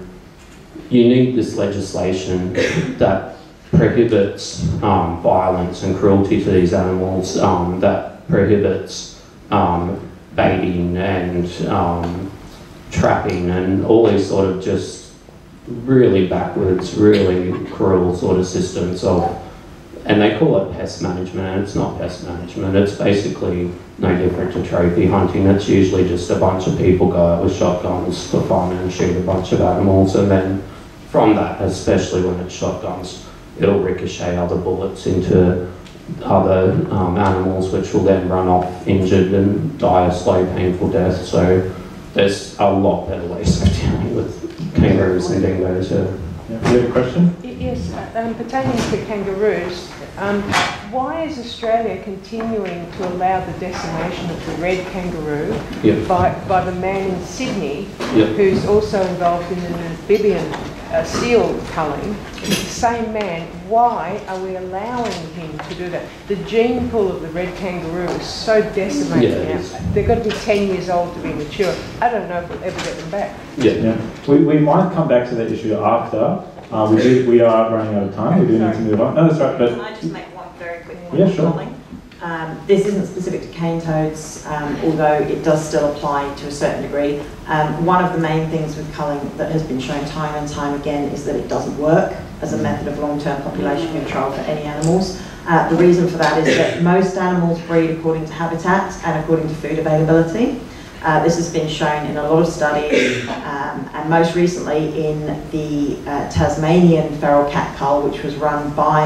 you need this legislation that prohibits um, violence and cruelty to these animals, um, that prohibits um, baiting and um, trapping and all these sort of just really backwards, really cruel sort of systems of, and they call it pest management, and it's not pest management. It's basically no different to trophy hunting. It's usually just a bunch of people go out with shotguns for fun and shoot a bunch of animals, and then from that, especially when it's shotguns, it'll ricochet other bullets into other um, animals, which will then run off injured and die a slow, painful death. So there's a lot better ways of dealing with kangaroos and dingoes. Yeah. Yeah. You have a question? Yes, um, pertaining to kangaroos, um, why is Australia continuing to allow the decimation of the red kangaroo Yep. by, by the man in Sydney, Yep. who's also involved in the amphibian uh, seal culling? The same man, why are we allowing him to do that? The gene pool of the red kangaroo is so decimated Yeah, it now. is. They've got to be ten years old to be mature. I don't know if we'll ever get them back. Yeah. Yeah. We, we might come back to that issue after. Uh, we, do, we are running out of time. We do need to move on. No, that's right. But Can I just make one very quick point? Yeah, sure. Colin? Um, this isn't specific to cane toads, um, although it does still apply to a certain degree. Um, one of the main things with culling that has been shown time and time again is that it doesn't work as a method of long-term population control for any animals. Uh, the reason for that is that most animals breed according to habitat and according to food availability. Uh, this has been shown in a lot of studies, um, and most recently in the uh, Tasmanian feral cat cull, which was run by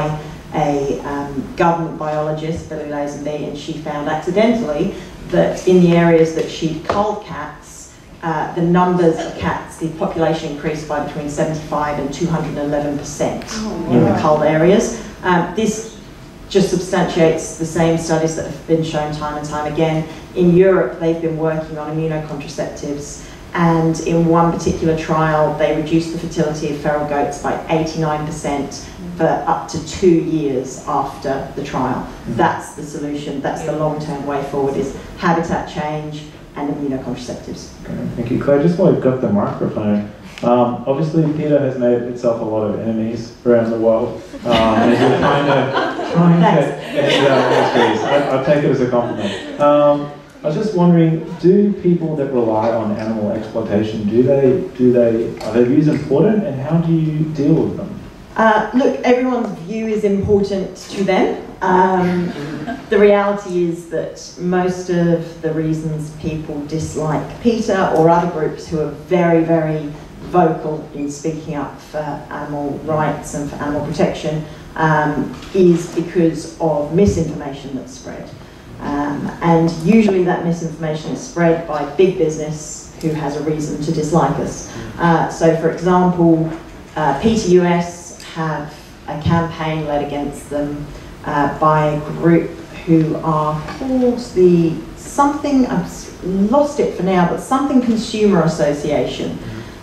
a um, government biologist, Billy Lazenby, and she found accidentally that in the areas that she'd culled cats, uh, the numbers of cats, the population increased by between seventy-five and two hundred eleven percent Oh, in wow. the culled areas. Um, this just substantiates the same studies that have been shown time and time again. In Europe, they've been working on immunocontracectives, and in one particular trial, they reduced the fertility of feral goats by eighty-nine percent for up to two years after the trial. That's the solution, that's the long-term way forward, is habitat change and immunocontractives. Okay, thank you, Claire. Just while you've got the microphone, um, obviously PETA has made itself a lot of enemies around the world, um, and you're trying to trying to end our industries. I, I take it as a compliment. Um, I was just wondering, do people that rely on animal exploitation, do they do they are their views important, and how do you deal with them? Uh, look, everyone's view is important to them. Um, the reality is that most of the reasons people dislike PETA or other groups who are very, very vocal in speaking up for animal rights and for animal protection um, is because of misinformation that's spread. Um, and usually that misinformation is spread by big business who has a reason to dislike us. Uh, so for example, uh, PETA U S have a campaign led against them uh, by a group who are called the something, I've lost it for now, but something Consumer Association.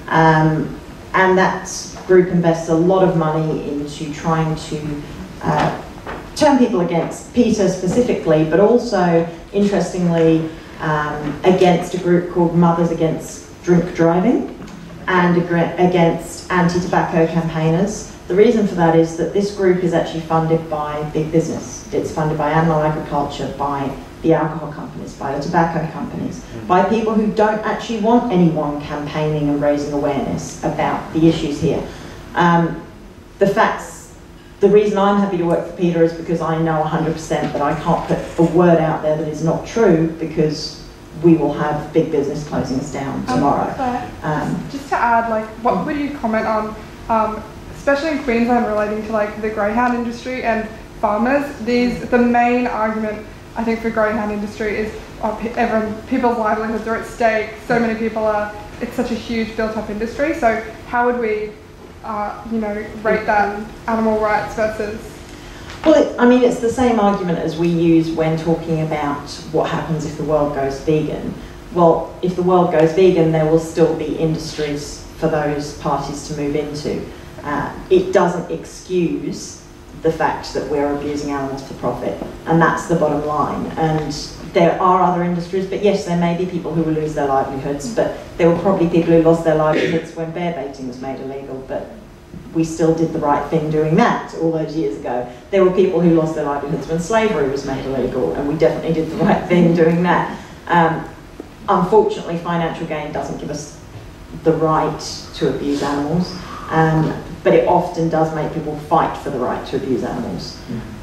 Um, and that group invests a lot of money into trying to uh, turn people against PETA specifically, but also, interestingly, um, against a group called Mothers Against Drink Driving and against anti-tobacco campaigners. The reason for that is that this group is actually funded by big business. It's funded by animal agriculture, by the alcohol companies, by the tobacco companies, by people who don't actually want anyone campaigning and raising awareness about the issues here. Um, the facts, the reason I'm happy to work for PETA is because I know one hundred percent that I can't put a word out there that is not true, because we will have big business closing us down tomorrow. Um, Claire, Um, just to add, like, what would you comment on, um, especially in Queensland relating to like the greyhound industry and farmers? These, the main argument I think for greyhound industry is uh, everyone, people's livelihoods are at stake. So many people are, it's such a huge built-up industry. So how would we, uh, you know, rate that animal rights versus? Well, it, I mean, it's the same argument as we use when talking about what happens if the world goes vegan. Well, if the world goes vegan, there will still be industries for those parties to move into. Uh, it doesn't excuse the fact that we're abusing animals for profit, and that's the bottom line. And there are other industries, but yes, there may be people who will lose their livelihoods, but there were probably people who lost their livelihoods when bear baiting was made illegal, but we still did the right thing doing that all those years ago. There were people who lost their livelihoods when slavery was made illegal, and we definitely did the right thing doing that. Um, unfortunately, financial gain doesn't give us the right to abuse animals. Um, but it often does make people fight for the right to abuse animals.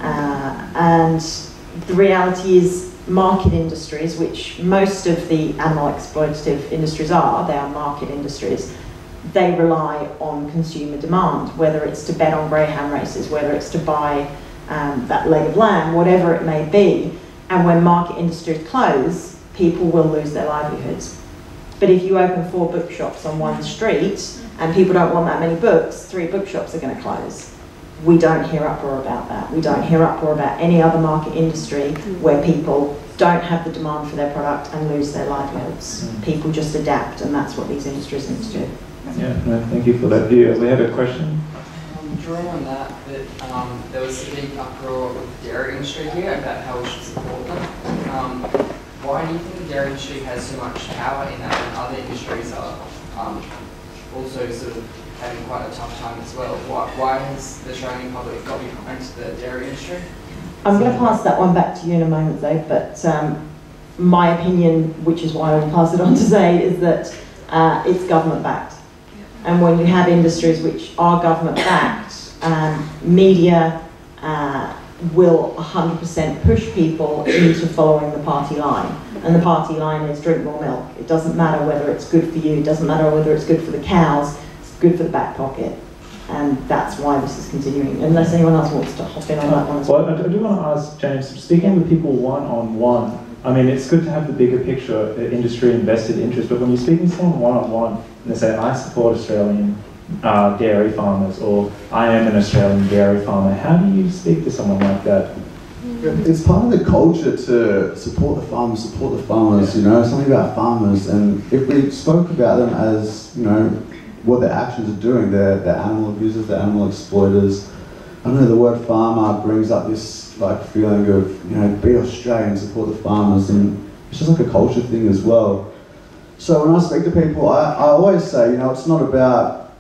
Uh, and the reality is market industries, which most of the animal exploitative industries are, they are market industries, they rely on consumer demand, whether it's to bet on greyhound races, whether it's to buy um, that leg of lamb, whatever it may be. And when market industries close, people will lose their livelihoods. But if you open four bookshops on one street, and people don't want that many books, three bookshops are going to close. We don't hear uproar about that. We don't hear uproar about any other market industry where people don't have the demand for their product and lose their livelihoods. Mm. People just adapt, and that's what these industries need to do. Yeah, no, thank you for that view. We had a question. Um, drawing on that, that um, there was a big uproar with the dairy industry here about how we should support them. Um, why do you think the dairy industry has so much power in that, and other industries are um, also sort of having quite a tough time as well? Why, why has the Australian public got behind the dairy industry? I'm going to pass that one back to you in a moment though, but um, my opinion, which is why I'll pass it on to Zaid, is that uh, it's government backed. And when you have industries which are government backed, um, media uh, will one hundred percent push people into following the party line. And the party line is drink more milk. It doesn't matter whether it's good for you, it doesn't matter whether it's good for the cows, it's good for the back pocket. And that's why this is continuing, unless anyone else wants to hop in on that one as well. Well, I do want to ask James, speaking with people one-on-one, I mean, it's good to have the bigger picture, the industry invested interest, but when you're speaking to someone one-on-one, and they say, I support Australian uh, dairy farmers, or I am an Australian dairy farmer, how do you speak to someone like that? It's part of the culture to support the farmers, support the farmers, you know, something about farmers, and if we spoke about them as, you know, what their actions are doing, they're, they're animal abusers, they're animal exploiters. I don't know, the word farmer brings up this like feeling of, you know, be Australian, support the farmers, and it's just like a culture thing as well. So when I speak to people, I, I always say, you know, it's not about,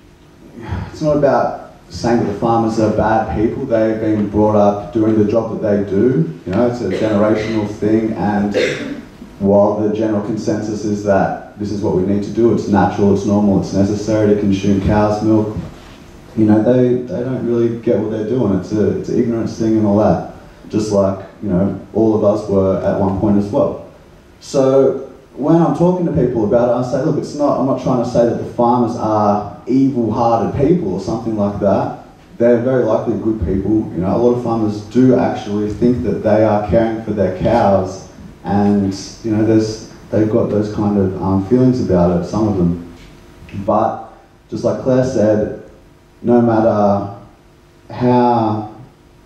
it's not about saying that the farmers are bad people. They've been brought up doing the job that they do. You know, it's a generational thing, and while the general consensus is that this is what we need to do, it's natural, it's normal, it's necessary to consume cow's milk, you know, they, they don't really get what they're doing. It's a it's an ignorance thing and all that. just like, you know, all of us were at one point as well. So when I'm talking to people about it, I say, look, it's not, I'm not trying to say that the farmers are evil-hearted people or something like that. They're very likely good people. You know, a lot of farmers do actually think that they are caring for their cows, and you know, there's they've got those kind of um, feelings about it, some of them. But just like Claire said, no matter how,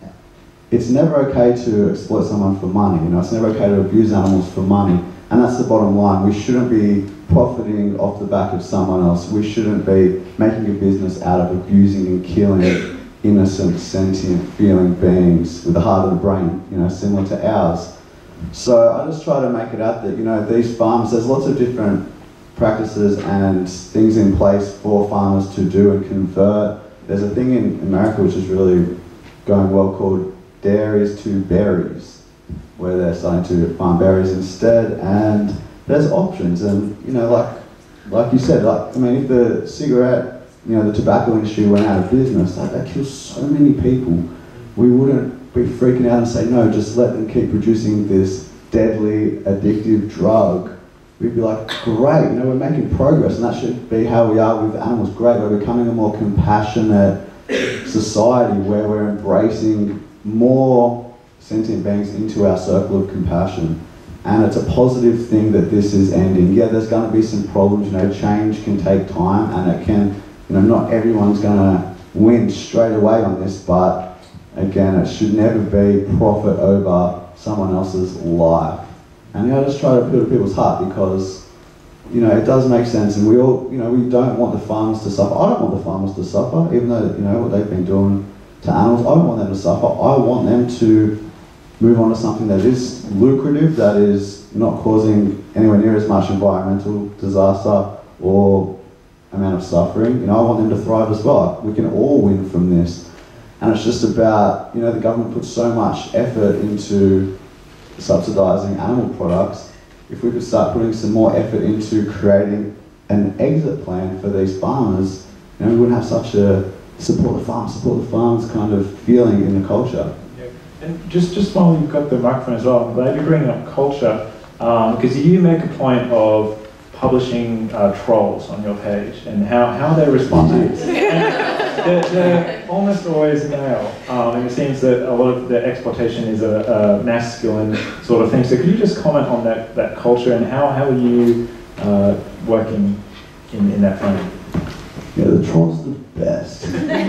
it's never okay to exploit someone for money. You know, it's never okay to abuse animals for money, and that's the bottom line. We shouldn't be profiting off the back of someone else. We shouldn't be making a business out of abusing and killing innocent, sentient, feeling beings with a heart and a brain, you know, similar to ours. So I just try to make it out that, you know, these farms, there's lots of different practices and things in place for farmers to do and convert. There's a thing in America which is really going well called dairies to berries, where they're starting to farm berries instead, and there's options. And, you know, like like you said, like, I mean, if the cigarette, you know, the tobacco industry went out of business, like, that kills so many people. We wouldn't be freaking out and say, no, just let them keep producing this deadly, addictive drug. We'd be like, great, you know, we're making progress, and that should be how we are with animals. Great, we're becoming a more compassionate society where we're embracing more sentient beings into our circle of compassion. And it's a positive thing that this is ending. Yeah, there's going to be some problems, you know, change can take time, and it can, you know, not everyone's going to win straight away on this, but again, it should never be profit over someone else's life. And, you know, I just try to appeal to people's heart because, you know, it does make sense, and we all, you know, we don't want the farmers to suffer. I don't want the farmers to suffer, even though, you know, what they've been doing to animals. I don't want them to suffer. I want them to move on to something that is lucrative, that is not causing anywhere near as much environmental disaster or amount of suffering. You know, I want them to thrive as well. We can all win from this. And it's just about, you know, the government puts so much effort into subsidising animal products. If we could start putting some more effort into creating an exit plan for these farmers, you know, we wouldn't have such a support the farm, support the farms kind of feeling in the culture. Yeah. And just, just while you've got the microphone as well, I'm glad you're bringing up culture, because um, you make a point of publishing uh, trolls on your page and how, how they respond to you. They're, they're almost always male, um, and it seems that a lot of the exploitation is a, a masculine sort of thing. So could you just comment on that, that culture, and how, how are you uh, working in, in that frame? Yeah, the trolls are the best.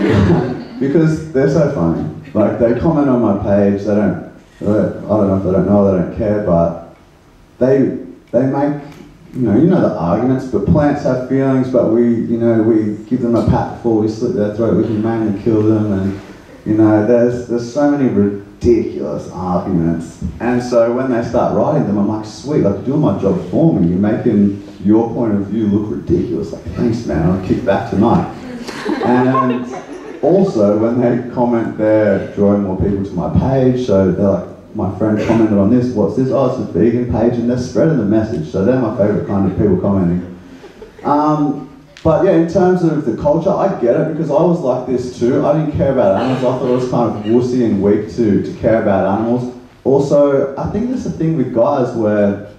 Because they're so funny. Like, they comment on my page, they don't, I don't know if they don't know, they don't care, but they, they make, you know, you know the arguments, but plants have feelings, but we, you know, we give them a pat before we slit their throat, we can mainly kill them, and, you know, there's, there's so many ridiculous arguments. And so when they start writing them, I'm like, sweet, like, you're doing my job for me, you're making your point of view look ridiculous. Like, thanks, man, I'll kick back tonight. And also, when they comment, they're drawing more people to my page, so they're like, my friend commented on this, what's this? Oh, it's a vegan page, and they're spreading the message, so they're my favourite kind of people commenting. Um, but yeah, in terms of the culture, I get it, because I was like this too. I didn't care about animals. I thought it was kind of wussy and weak to, to care about animals. Also, I think there's a thing with guys where,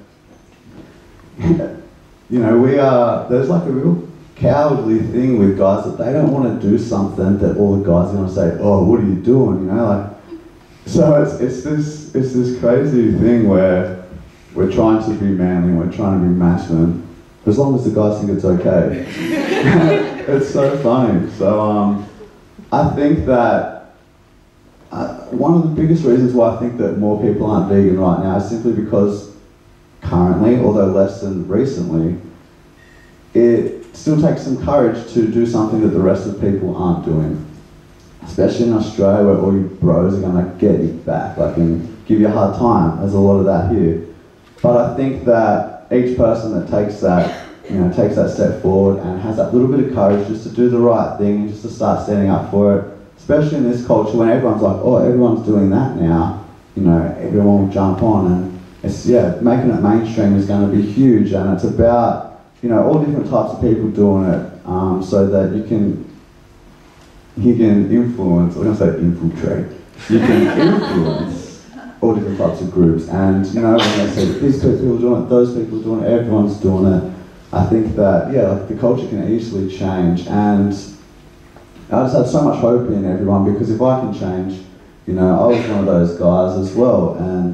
you know, we are, there's like a real cowardly thing with guys that they don't want to do something that all the guys are going to say, oh, what are you doing, you know, like, so it's, it's this it's this crazy thing where we're trying to be manly, we're trying to be masculine, as long as the guys think it's okay. It's so funny. So um, I think that uh, one of the biggest reasons why I think that more people aren't vegan right now is simply because currently, although less than recently, it still takes some courage to do something that the rest of the people aren't doing. Especially in Australia, where all you bros are going to get you back, like, and give you a hard time. There's a lot of that here. But I think that each person that takes that, you know, takes that step forward and has that little bit of courage just to do the right thing and just to start standing up for it, especially in this culture when everyone's like, oh, everyone's doing that now, you know, everyone will jump on, and it's, yeah, making it mainstream is going to be huge, and it's about, you know, all different types of people doing it, um, so that you can You can influence, I'm going to say infiltrate, you can influence all different types of groups. And you know, when they say these people are doing it, those people are doing it, everyone's doing it, I think that, yeah, like the culture can easily change. And I just have so much hope in everyone, because if I can change, you know, I was one of those guys as well. And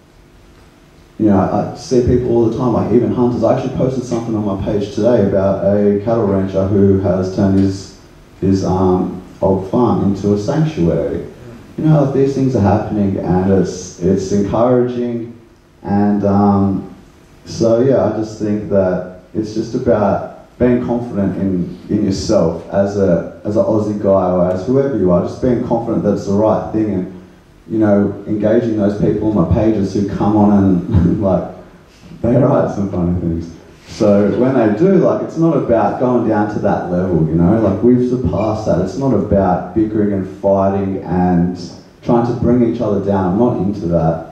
you know, I see people all the time, like even hunters. I actually posted something on my page today about a cattle rancher who has turned his his um, old farm into a sanctuary. You know, like these things are happening, and it's it's encouraging. And um, so yeah, I just think that it's just about being confident in in yourself as a as an Aussie guy, or as whoever you are. Just being confident that it's the right thing, and you know, engaging those people on my pages who come on and like, they write some funny things. So when they do, like, it's not about going down to that level, you know, like we've surpassed that. It's not about bickering and fighting and trying to bring each other down. I'm not into that.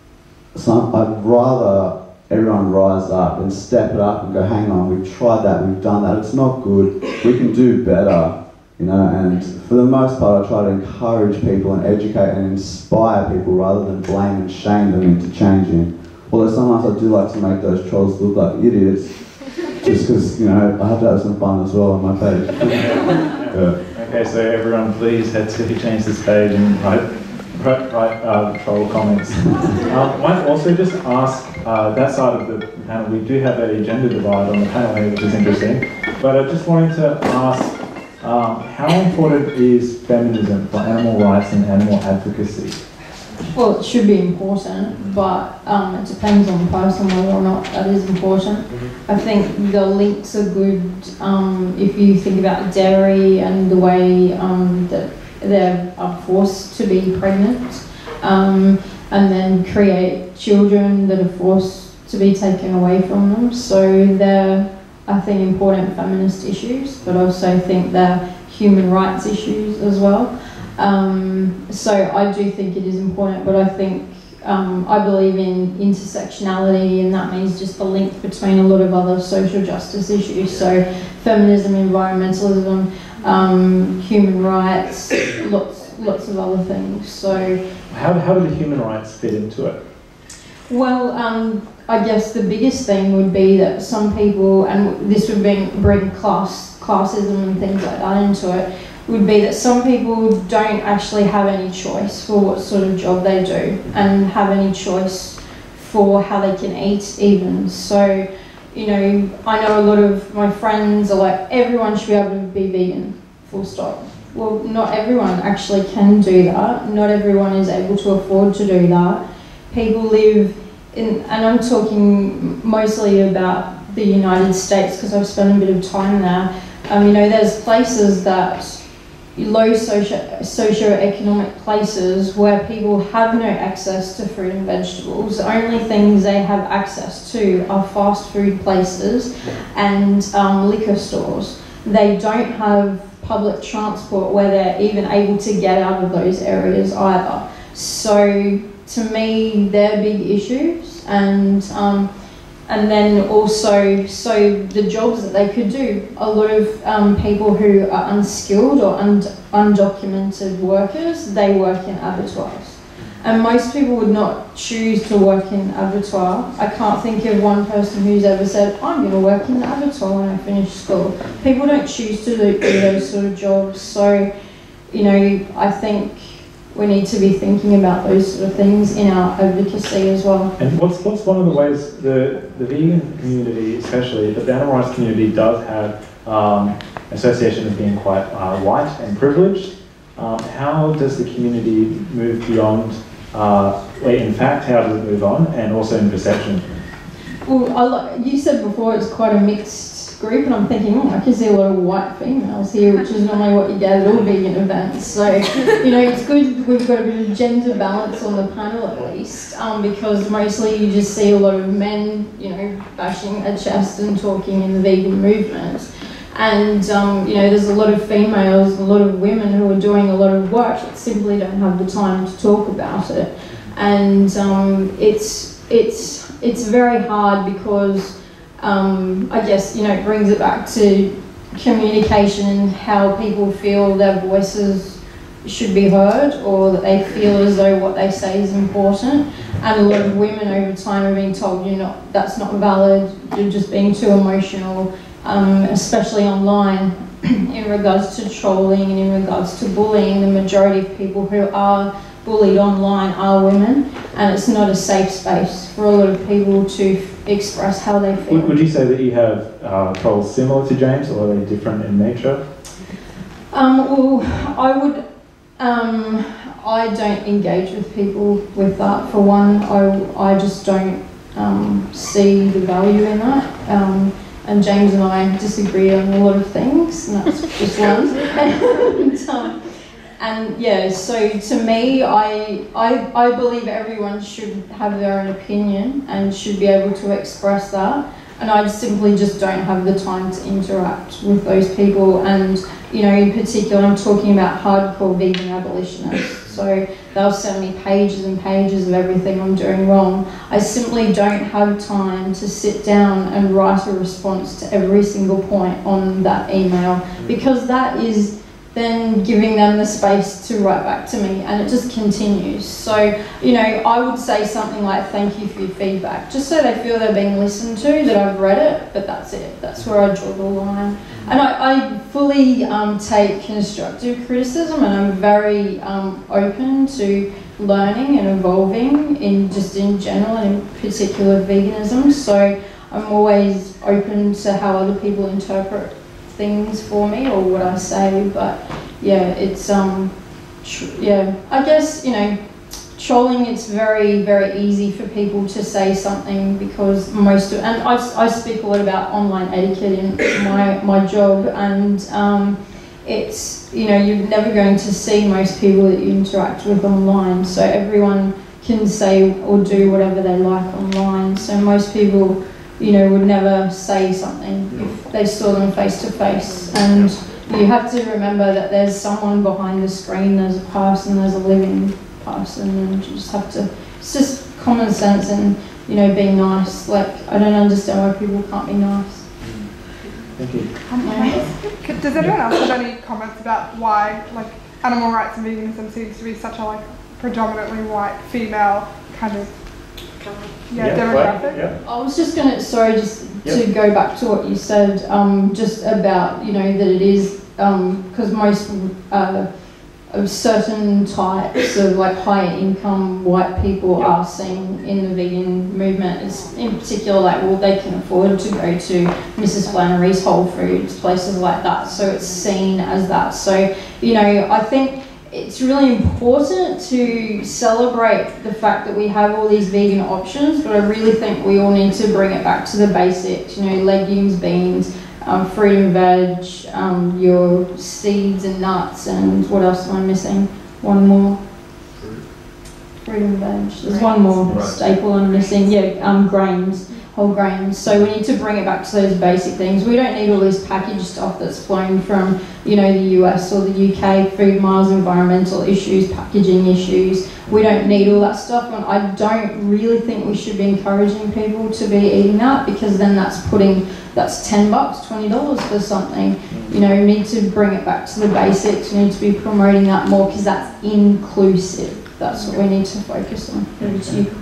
So I'd rather everyone rise up and step it up and go, hang on, we've tried that, we've done that, it's not good, we can do better. You know, and for the most part, I try to encourage people and educate and inspire people rather than blame and shame them into changing. Although sometimes I do like to make those trolls look like idiots, just because, you know, I have to have some fun as well on my page. Yeah. Okay, so everyone please head to change this page and write, write, write uh, troll comments. um, might also just ask, uh, that side of the panel, we do have a gender divide on the panel here, which is interesting, but I just wanted to ask, Um, how important is feminism for animal rights and animal advocacy? Well, it should be important, but um, it depends on the person whether or not that is important. Mm-hmm. I think the links are good um, if you think about dairy and the way um, that they're forced to be pregnant, um, and then create children that are forced to be taken away from them. So they're, I think, important feminist issues, but also think they're human rights issues as well. Um, so I do think it is important, but I think, um, I believe in intersectionality, and that means just the link between a lot of other social justice issues. So feminism, environmentalism, um, human rights, lots, lots of other things. So how, how do the human rights fit into it? Well, um, I guess the biggest thing would be that some people, and this would bring, bring class, classism and things like that into it, would be that some people don't actually have any choice for what sort of job they do, and have any choice for how they can eat even. So, you know, I know a lot of my friends are like, everyone should be able to be vegan, full stop. Well, not everyone actually can do that. Not everyone is able to afford to do that. People live in, and I'm talking mostly about the United States because I've spent a bit of time there. Um, you know, there's places that, low socio socioeconomic places where people have no access to fruit and vegetables. The only things they have access to are fast food places and um, liquor stores. They don't have public transport where they're even able to get out of those areas either. So to me, they're big issues, and um, and then also, so the jobs that they could do, a lot of um, people who are unskilled or und undocumented workers, they work in abattoirs. And most people would not choose to work in abattoir. I can't think of one person who's ever said, I'm going to work in an abattoir when I finish school. People don't choose to do, do those sort of jobs. So, you know, I think we need to be thinking about those sort of things in our advocacy as well. And what's, what's one of the ways the, the vegan community, especially, but the animal rights community does have um, association as being quite uh, white and privileged. Um, how does the community move beyond, uh, in fact, how does it move on, and also in perception? Well, I like, you said before it's quite a mixed group, and I'm thinking, oh, I can see a lot of white females here, which is normally what you get at all vegan events. So, you know, it's good we've got a bit of gender balance on the panel at least, um, because mostly you just see a lot of men, you know, bashing a chest and talking in the vegan movement. And, um, you know, there's a lot of females, a lot of women who are doing a lot of work that simply don't have the time to talk about it. And um, it's, it's, it's very hard because Um, I guess, you know, it brings it back to communication and how people feel their voices should be heard, or that they feel as though what they say is important. And a lot of women over time are being told, you know, that's not valid, you're just being too emotional, um, especially online. In regards to trolling and in regards to bullying, the majority of people who are bullied online are women, and it's not a safe space for a lot of people to f- express how they feel. Would, would you say that you have uh, trolls similar to James, or are they different in nature? Um, well, I would, um, I don't engage with people with that. For one, I, I just don't um, see the value in that. Um, and James and I disagree on a lot of things, and that's just one. and, um, and yeah, so to me, I, I, I believe everyone should have their own opinion and should be able to express that. And I simply just don't have the time to interact with those people. And, you know, in particular, I'm talking about hardcore vegan abolitionists. So they'll send me pages and pages of everything I'm doing wrong. I simply don't have time to sit down and write a response to every single point on that email, because that is then giving them the space to write back to me, and it just continues. So, you know, I would say something like, thank you for your feedback, just so they feel they're being listened to, that I've read it, but that's it. That's where I draw the line. And I, I fully um, take constructive criticism, and I'm very um, open to learning and evolving in just in general, and in particular veganism. So I'm always open to how other people interpret things for me or what I say. But yeah, it's um tr- yeah I guess, you know, trolling, it's very very easy for people to say something, because most of, and I, I speak a lot about online etiquette in my my job, and um it's, you know, you're never going to see most people that you interact with online, so everyone can say or do whatever they like online. So most people, you know, would never say something if they saw them face to face. And you have to remember that there's someone behind the screen, there's a person, there's a living person, and you just have to, it's just common sense and, you know, be nice. Like, I don't understand why people can't be nice. Thank you. Could- Does anyone else have any comments about why, like, animal rights and veganism seems to be such a, like, predominantly white, female kind of Yeah, Yeah, demographic. right, yeah. I was just going to, sorry, just Yep. to go back to what you said, um, just about, you know, that it is, because most uh, of certain types of like higher income white people Yep. are seen in the vegan movement. It's in particular like, well, they can afford to go to Missus Flannery's Whole Foods, places like that. So it's seen as that. So, you know, I think it's really important to celebrate the fact that we have all these vegan options, but I really think we all need to bring it back to the basics, you know, legumes, beans, um, fruit and veg, um, your seeds and nuts, and what else am I missing? One more. Fruit and veg. There's one more Right. staple I'm missing. Yeah, um, grains. Whole grains. So we need to bring it back to those basic things. We don't need all this packaged stuff that's flown from, you know, the U S or the U K, food miles, environmental issues, packaging issues. We don't need all that stuff, and I don't really think we should be encouraging people to be eating that, because then that's putting, that's ten bucks, twenty dollars for something. You know, we need to bring it back to the basics. We need to be promoting that more, because that's inclusive. That's what we need to focus on. Over to you.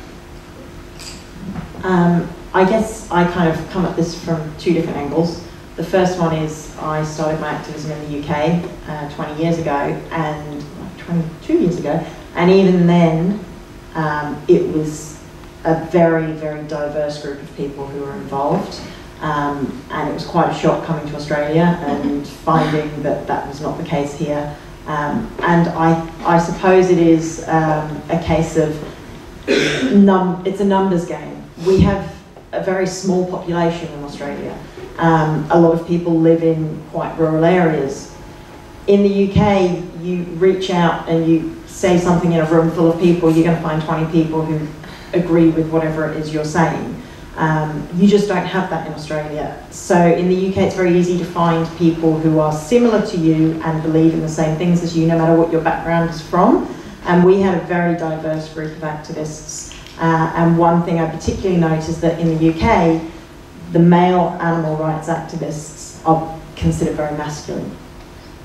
Um, I guess I kind of come at this from two different angles. The first one is I started my activism in the U K uh, twenty years ago, and twenty-two years ago, and even then um, it was a very, very diverse group of people who were involved, um, and it was quite a shock coming to Australia and finding that that was not the case here. Um, and I, I suppose it is um, a case of, num it's a numbers game. We have a very small population in Australia. Um, a lot of people live in quite rural areas. In the U K, you reach out and you say something in a room full of people, you're going to find twenty people who agree with whatever it is you're saying. Um, you just don't have that in Australia. So in the U K, it's very easy to find people who are similar to you and believe in the same things as you, no matter what your background is from. And we had a very diverse group of activists. Uh, and one thing I particularly noticed that in the U K, the male animal rights activists are considered very masculine.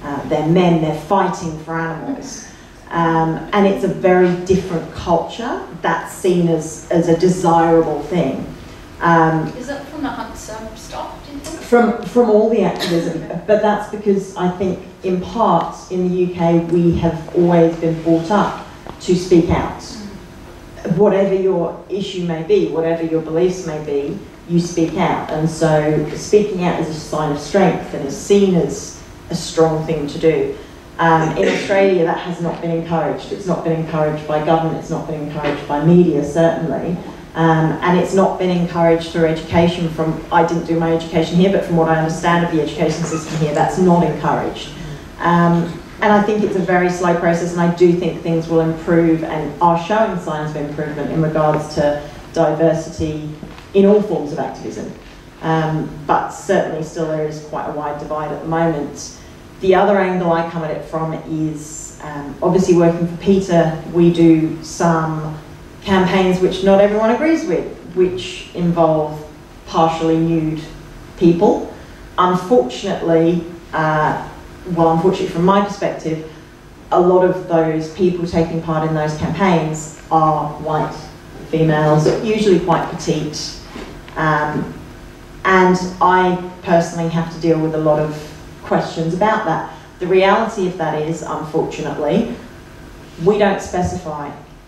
uh, they're men, they're fighting for animals. Um, and it's a very different culture that's seen as, as a desirable thing. Um, Is it from the hunts um, stopped, do you think? From, from all the activism, but that's because I think in part in the U K we have always been brought up to speak out. Mm. Whatever your issue may be, whatever your beliefs may be, you speak out. And so speaking out is a sign of strength and is seen as a strong thing to do. Um, in Australia that has not been encouraged. It's not been encouraged by government, it's not been encouraged by media certainly. Um, and it's not been encouraged through education from, I didn't do my education here, but from what I understand of the education system here, that's not encouraged. Um, and I think it's a very slow process, and I do think things will improve and are showing signs of improvement in regards to diversity in all forms of activism. Um, but certainly still there is quite a wide divide at the moment. The other angle I come at it from is um, obviously working for PETA, we do some campaigns which not everyone agrees with, which involve partially nude people. Unfortunately, uh, well, unfortunately from my perspective, a lot of those people taking part in those campaigns are white females, usually quite petite. Um, and I personally have to deal with a lot of questions about that. The reality of that is, unfortunately, we don't specify.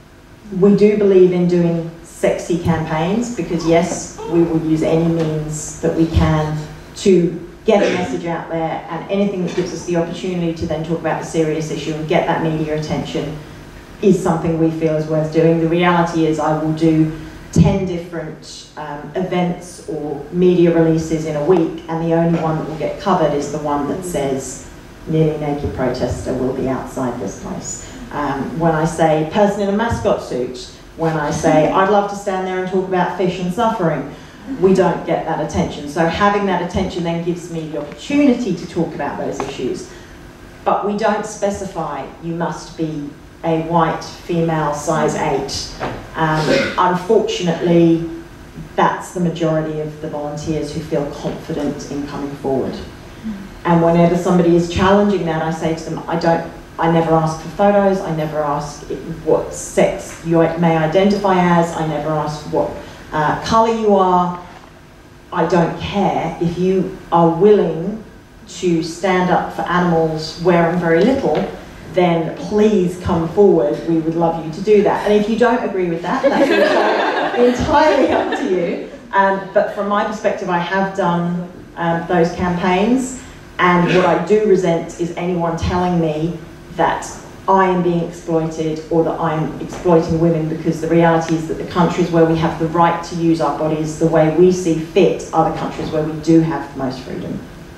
We do believe in doing sexy campaigns because yes, we will use any means that we can to get a message out there, and anything that gives us the opportunity to then talk about the serious issue and get that media attention is something we feel is worth doing. The reality is I will do ten different um, events or media releases in a week, and the only one that will get covered is the one that says nearly naked protester will be outside this place. Um, when I say person in a mascot suit, when I say I'd love to stand there and talk about fish and suffering, we don't get that attention. So having that attention then gives me the opportunity to talk about those issues. But we don't specify you must be a white female size eight. Um, unfortunately, that's the majority of the volunteers who feel confident in coming forward. And whenever somebody is challenging that, I say to them, I don't, I never ask for photos, I never ask what sex you may identify as, I never ask what uh, colour you are. I don't care. If you are willing to stand up for animals wearing very little, then please come forward. We would love you to do that. And if you don't agree with that, that's entirely up to you. Um, but from my perspective, I have done um, those campaigns, and what I do resent is anyone telling me that I am being exploited or that I'm exploiting women, because the reality is that the countries where we have the right to use our bodies the way we see fit are the countries where we do have the most freedom.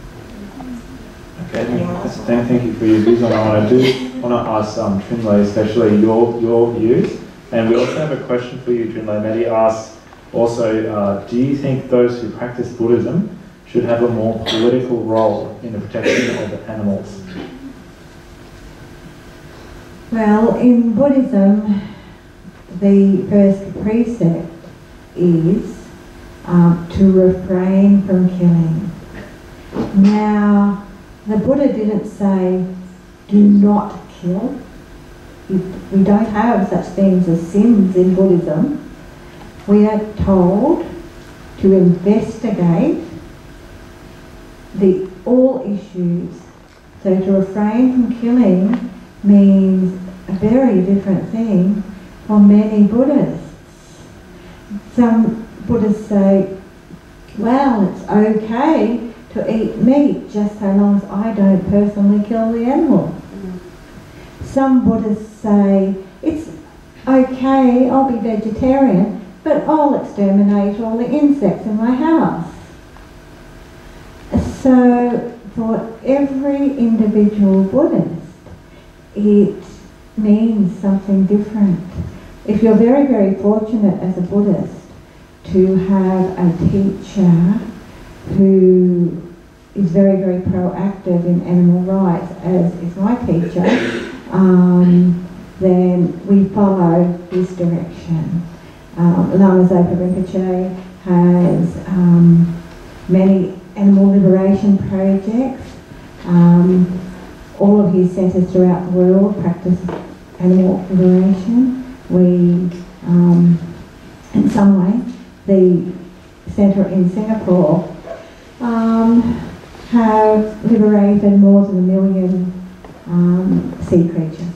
Okay, thank, thank you for your views on that one. I do want to ask um, Trinley especially your, your views, and we also have a question for you, Trinley. Maddie asks also, uh, do you think those who practice Buddhism should have a more political role in the protection of the animals? Well, in Buddhism, the first precept is um, to refrain from killing. Now, the Buddha didn't say, do not kill. We don't have such things as sins in Buddhism. We are told to investigate the all issues. So to refrain from killing means a very different thing for many Buddhists. Some Buddhists say, well, it's okay to eat meat just so long as I don't personally kill the animal. Some Buddhists say, it's okay, I'll be vegetarian, but I'll exterminate all the insects in my house. So for every individual Buddhist, it means something different. If you're very, very fortunate as a Buddhist to have a teacher who is very, very proactive in animal rights, as is my teacher, um, then we follow his direction. Um, Lama Zopa Rinpoche has um, many animal liberation projects. Um, all of his centres throughout the world practice animal liberation. We, um, in some way, the centre in Singapore um, have liberated more than a million um, sea creatures.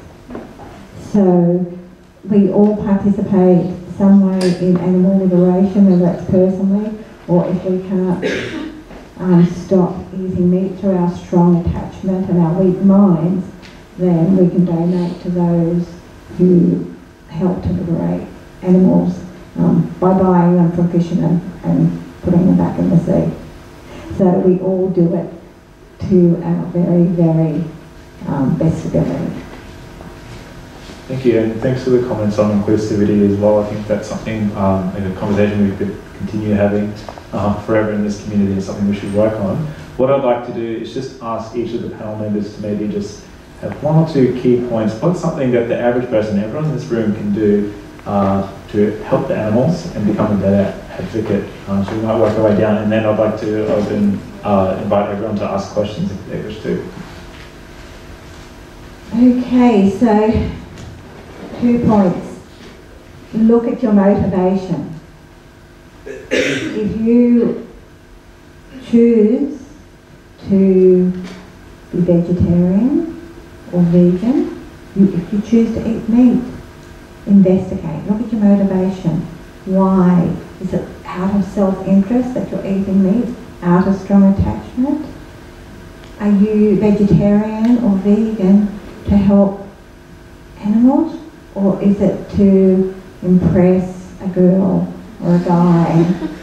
So we all participate some way in animal liberation, whether that's personally or if we can't um, stop eating meat through our strong attachment and our weak minds, then we can donate to those who help to liberate animals um, by buying them from fishermen and putting them back in the sea. So we all do it to our very, very um, best ability. Thank you, and thanks for the comments on inclusivity as well. I think that's something, um, in a conversation we could continue having uh, forever in this community, and something we should work on. What I'd like to do is just ask each of the panel members to maybe just have one or two key points. What's something that the average person, everyone in this room, can do uh, to help the animals and become a better advocate? Um, so we might work our way down, and then I'd like to open, uh, invite everyone to ask questions if they wish to. Okay, so two points. Look at your motivation. If you choose to be vegetarian or vegan, you, if you choose to eat meat, investigate. Look at your motivation. Why? Is it out of self-interest that you're eating meat? Out of strong attachment? Are you vegetarian or vegan to help animals? Or is it to impress a girl or a guy?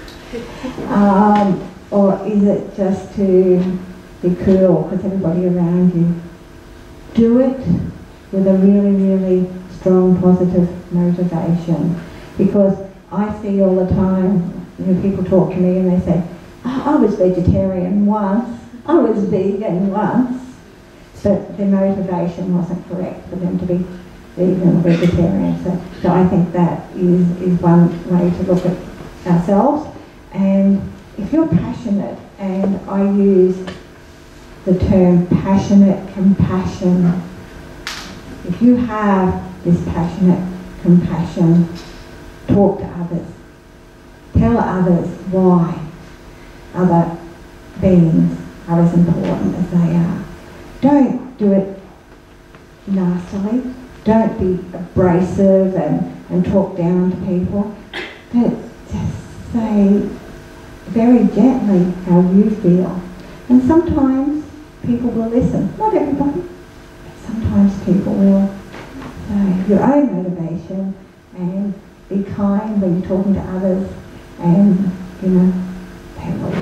um, or is it just to be cool because everybody around you? Do it with a really, really strong positive motivation. Because I see all the time, you know, people talk to me and they say, oh, I was vegetarian once, I was vegan once, but their motivation wasn't correct for them to be vegan or vegetarian. So, so I think that is, is one way to look at ourselves. And if you're passionate, and I use the term passionate compassion, if you have this passionate compassion, talk to others. Tell others why other beings are as important as they are. Don't do it nastily. Don't be abrasive and, and talk down to people. But just say very gently how you feel. And sometimes people will listen. Not everybody, but sometimes people will. So your own motivation, and be kind when you're talking to others, and, you know, they will.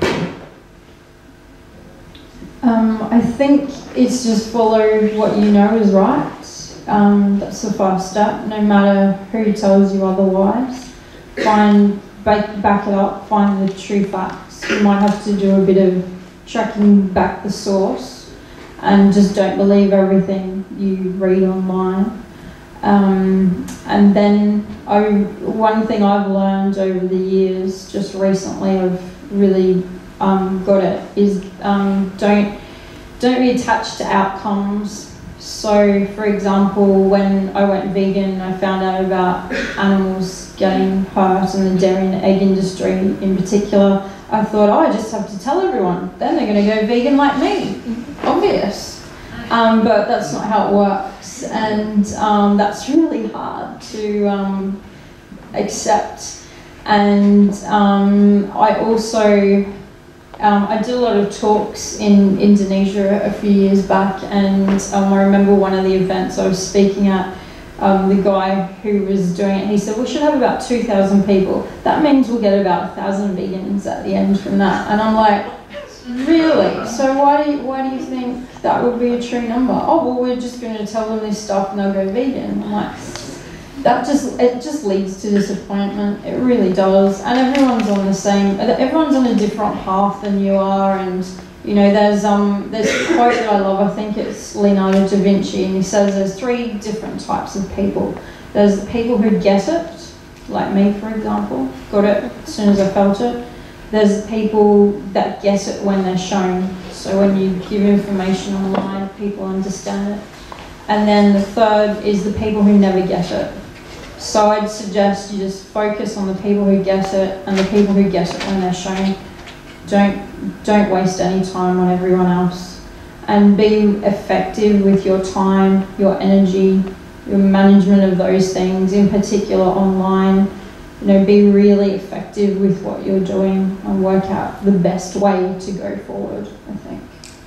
Um, I think it's just follow what you know is right. Um, that's the first step. No matter who tells you otherwise, find back, back it up. Find the true facts. You might have to do a bit of tracking back the source, and just don't believe everything you read online. Um, and then I, one thing I've learned over the years, just recently, I've really um, got it, is um, don't don't be attached to outcomes. So, for example, when I went vegan, I found out about animals getting hurt and the dairy and egg industry in particular. I thought, oh, I just have to tell everyone, then they're going to go vegan like me. Obvious. Um, but that's not how it works, and um, that's really hard to um, accept. And um, I also, um, I did a lot of talks in Indonesia a few years back, and um, I remember one of the events I was speaking at, um, the guy who was doing it, he said, we should have about two thousand people. That means we'll get about one thousand vegans at the end from that. And I'm like, really? So why do you, why do you think that would be a true number? Oh, well, we're just going to tell them this stuff and they'll go vegan. I'm like, that just, it just leads to disappointment. It really does. And everyone's on the same, everyone's on a different path than you are. And, you know, there's, um, there's a quote that I love, I think it's Leonardo da Vinci, and he says there's three different types of people. There's the people who get it, like me, for example, got it as soon as I felt it. There's people that get it when they're shown. So when you give information online, people understand it. And then the third is the people who never get it. So I'd suggest you just focus on the people who get it and the people who get it when they're shown. Don't, don't waste any time on everyone else. And be effective with your time, your energy, your management of those things, in particular online. You know, be really effective with what you're doing and work out the best way to go forward, I think.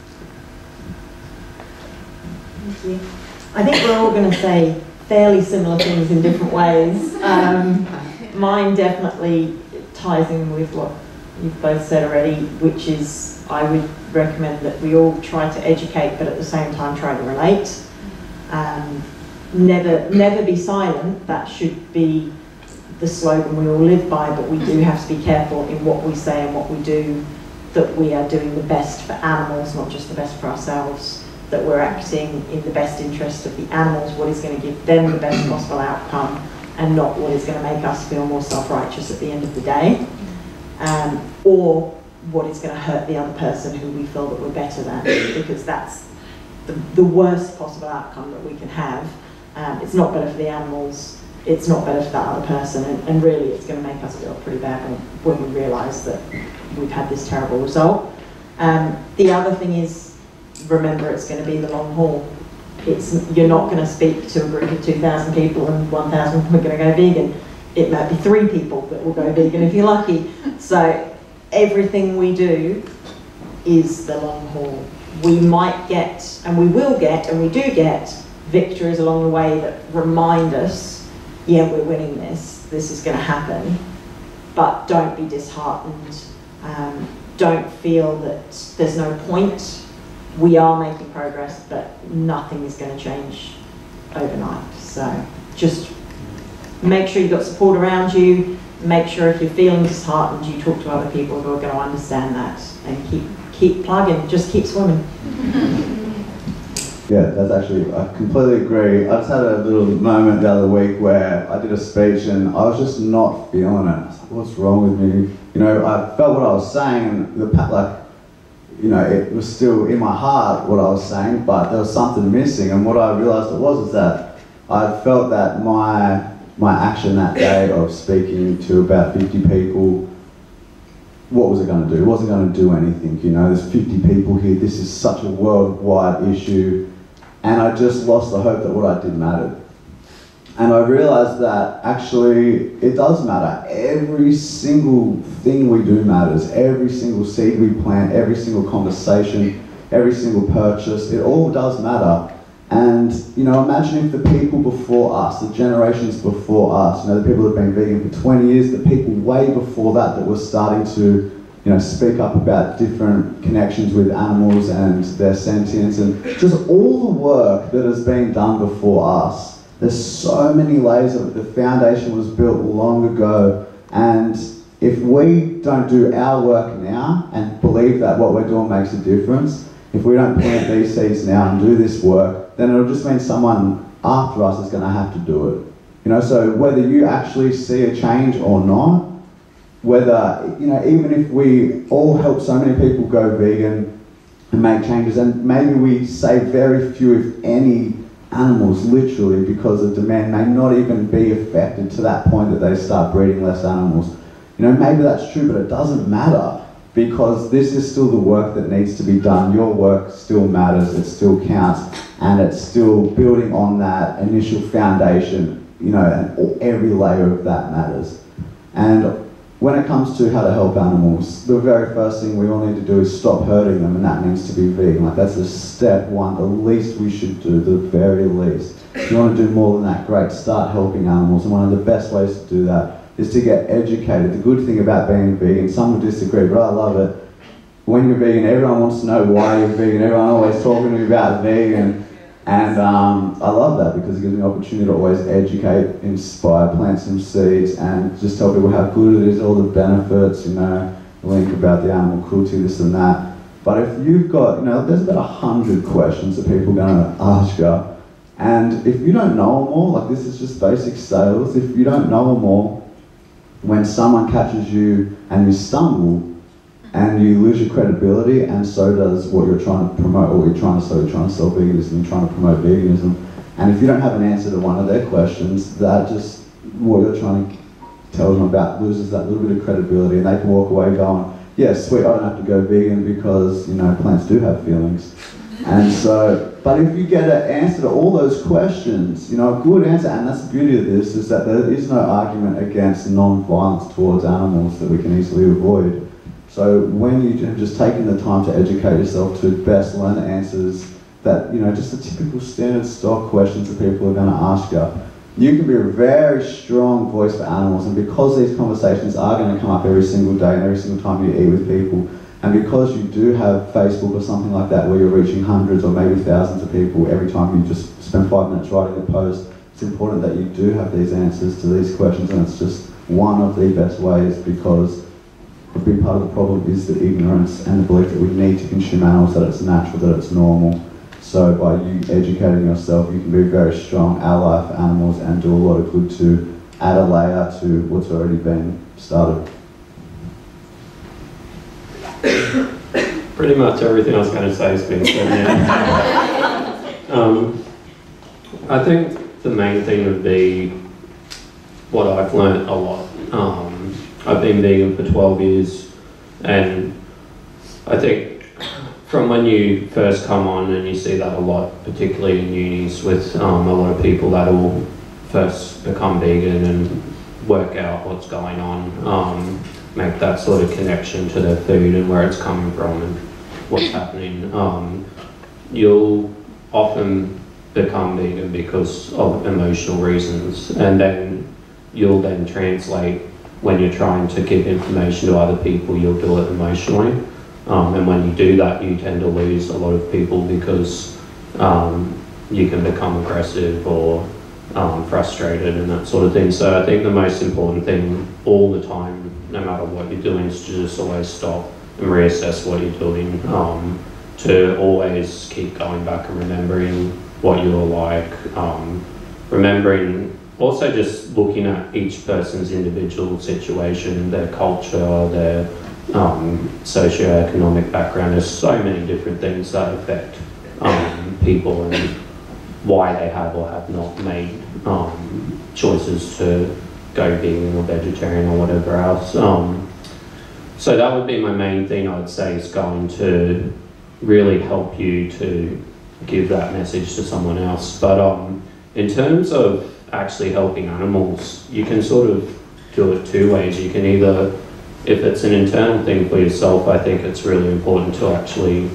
Thank you. I think we're all going to say fairly similar things in different ways. Um, mine definitely ties in with what you've both said already, which is I would recommend that we all try to educate, but at the same time try to relate. Um, never, never be silent. That should be the slogan we all live by, but we do have to be careful in what we say and what we do, that we are doing the best for animals, not just the best for ourselves, that we're acting in the best interest of the animals, what is going to give them the best possible outcome, and not what is going to make us feel more self-righteous at the end of the day, um, or what is going to hurt the other person who we feel that we're better than, because that's the, the worst possible outcome that we can have. Um, it's not better for the animals, it's not better for that other person, and, and really it's going to make us feel pretty bad when, when we realise that we've had this terrible result. Um, the other thing is, remember it's going to be the long haul. It's, you're not going to speak to a group of two thousand people and one thousand are going to go vegan. It might be three people that will go vegan if you're lucky. So everything we do is the long haul. We might get, and we will get, and we do get, victories along the way that remind us, yeah, we're winning this, this is going to happen. But don't be disheartened. Um, don't feel that there's no point. We are making progress, but nothing is going to change overnight. So just make sure you've got support around you. Make sure if you're feeling disheartened, you talk to other people who are going to understand that, and keep keep plugging. Just keep swimming. Yeah, that's actually, I completely agree. I just had a little moment the other week where I did a speech and I was just not feeling it. I was like, what's wrong with me? You know, I felt what I was saying, the like, you know, it was still in my heart what I was saying, but there was something missing. And what I realised it was is that I felt that my my action that day of speaking to about fifty people, what was it going to do? It wasn't going to do anything, you know. There's fifty people here, this is such a worldwide issue, and I just lost the hope that what I did mattered. And I realised that actually it does matter. Every single thing we do matters. Every single seed we plant, every single conversation, every single purchase, it all does matter. And, you know, imagine if the people before us, the generations before us, you know, the people that have been vegan for twenty years, the people way before that that were starting to, you know, speak up about different connections with animals and their sentience, and just all the work that has been done before us. There's so many layers of it. The foundation was built long ago, and if we don't do our work now and believe that what we're doing makes a difference, if we don't plant these seeds now and do this work, then it'll just mean someone after us is going to have to do it. You know, so whether you actually see a change or not, whether, you know, even if we all help so many people go vegan and make changes, and maybe we save very few, if any, animals, literally, because the demand may not even be affected to that point that they start breeding less animals. You know, maybe that's true, but it doesn't matter, because this is still the work that needs to be done. Your work still matters, it still counts, and it's still building on that initial foundation, you know, and every layer of that matters. And when it comes to how to help animals, the very first thing we all need to do is stop hurting them, and that means to be vegan. Like, that's the step one, the least we should do, the very least. If you want to do more than that, great, start helping animals, and one of the best ways to do that is to get educated. The good thing about being vegan, some will disagree, but I love it. When you're vegan, everyone wants to know why you're vegan. Everyone always talking to me about vegan. And um, I love that, because it gives me an opportunity to always educate, inspire, plant some seeds, and just tell people how good it is, all the benefits, you know, link about the animal cruelty, this and that. But if you've got, you know, there's about a hundred questions that people are going to ask you, and if you don't know them all, like, this is just basic sales, if you don't know them all, when someone catches you and you stumble, and you lose your credibility, and so does what you're trying to promote, or what you're trying to sell. You're trying to sell veganism, you're trying to promote veganism, and if you don't have an answer to one of their questions, that just, what you're trying to tell them about loses that little bit of credibility, and they can walk away going, yeah, sweet, I don't have to go vegan because, you know, plants do have feelings. And so, but if you get an answer to all those questions, you know, a good answer, and that's the beauty of this, is that there is no argument against non-violence towards animals that we can easily avoid. So when you have just taken the time to educate yourself to best learn answers that, you know, just the typical standard stock questions that people are going to ask you, you can be a very strong voice for animals, and because these conversations are going to come up every single day and every single time you eat with people, and because you do have Facebook or something like that where you're reaching hundreds or maybe thousands of people every time you just spend five minutes writing a post, it's important that you do have these answers to these questions, and it's just one of the best ways, because a big part of the problem is the ignorance and the belief that we need to consume animals, that it's natural, that it's normal. So by you educating yourself, you can be a very strong ally for animals and do a lot of good to add a layer to what's already been started. Pretty much everything I was going to say has been said now. um, I think the main thing would be what I've learnt a lot. Um, I've been vegan for twelve years, and I think from when you first come on, and you see that a lot, particularly in unis, with um, a lot of people that will first become vegan and work out what's going on, um, make that sort of connection to their food and where it's coming from and what's happening. Um, you'll often become vegan because of emotional reasons, and then you'll then translate, when you're trying to give information to other people, you'll do it emotionally. Um, and when you do that, you tend to lose a lot of people, because um, you can become aggressive or um, frustrated and that sort of thing. So I think the most important thing all the time, no matter what you're doing, is to just always stop and reassess what you're doing, um, to always keep going back and remembering what you're like, um, remembering, also just looking at each person's individual situation, their culture, their um, socio-economic background. There's so many different things that affect um, people and why they have or have not made um, choices to go vegan or vegetarian or whatever else. Um, so that would be my main thing, I would say, is going to really help you to give that message to someone else. But um, in terms of actually helping animals, you can sort of do it two ways. You can either, if it's an internal thing for yourself, I think it's really important to actually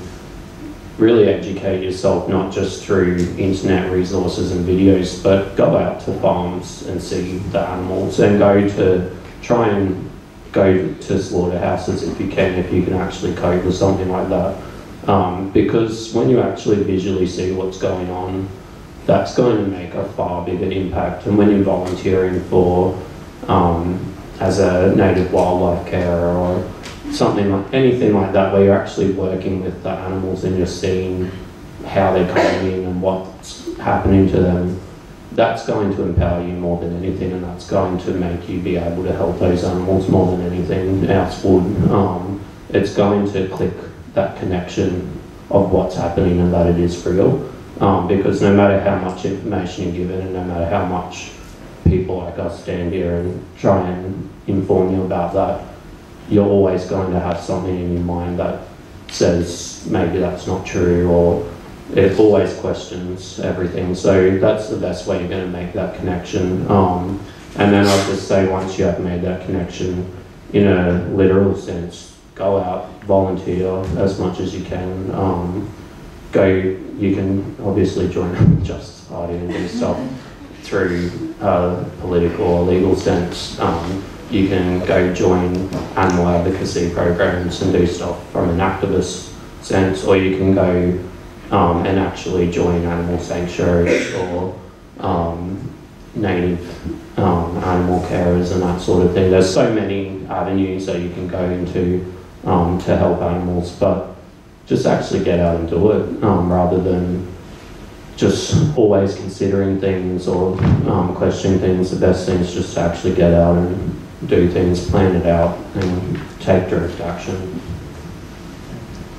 really educate yourself, not just through internet resources and videos, but go out to farms and see the animals, and go to, try and go to slaughterhouses if you can, if you can actually cope with something like that. Um, because when you actually visually see what's going on, that's going to make a far bigger impact. And when you're volunteering for, um, as a native wildlife carer or something like, anything like that, where you're actually working with the animals and you're seeing how they're coming in and what's happening to them, that's going to empower you more than anything, and that's going to make you be able to help those animals more than anything else would. Um, it's going to click that connection of what's happening and that it is real. Um, because no matter how much information you're given, and no matter how much people like us stand here and try and inform you about that, you're always going to have something in your mind that says maybe that's not true, or it always questions everything. So that's the best way you're going to make that connection. Um, and then I'll just say, once you have made that connection in a literal sense, go out, volunteer as much as you can. Um, go, you can obviously join the Justice Party and do stuff through a political or legal sense. Um, you can go join animal advocacy programs and do stuff from an activist sense, or you can go um, and actually join animal sanctuaries or um, native um, animal carers and that sort of thing. There's so many avenues that you can go into um, to help animals, but just actually get out and do it, um, rather than just always considering things or um, questioning things. The best thing is just to actually get out and do things, plan it out, and take direct action.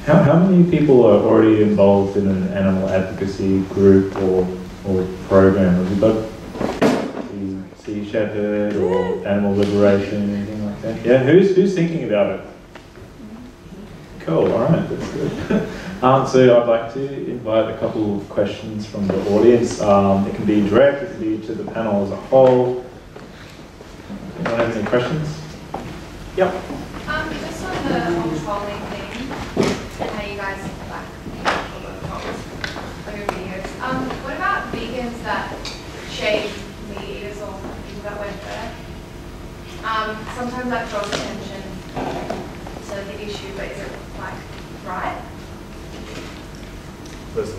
How, how many people are already involved in an animal advocacy group or, or program? Have you got the Sea Shepherd or Animal Liberation, anything like that? Yeah, who's, who's thinking about it? Cool, all right, that's good. um, so I'd like to invite a couple of questions from the audience. Um, it can be direct, it can be to the panel as a whole. Anyone have any questions? Yep. Um, just on the whole trolling thing, and how you guys like all the trolls on your videos. Um, what about vegans that shade meat eaters or people that wear fur? Um, sometimes that draws attention to the issue, but is it like right? Where's the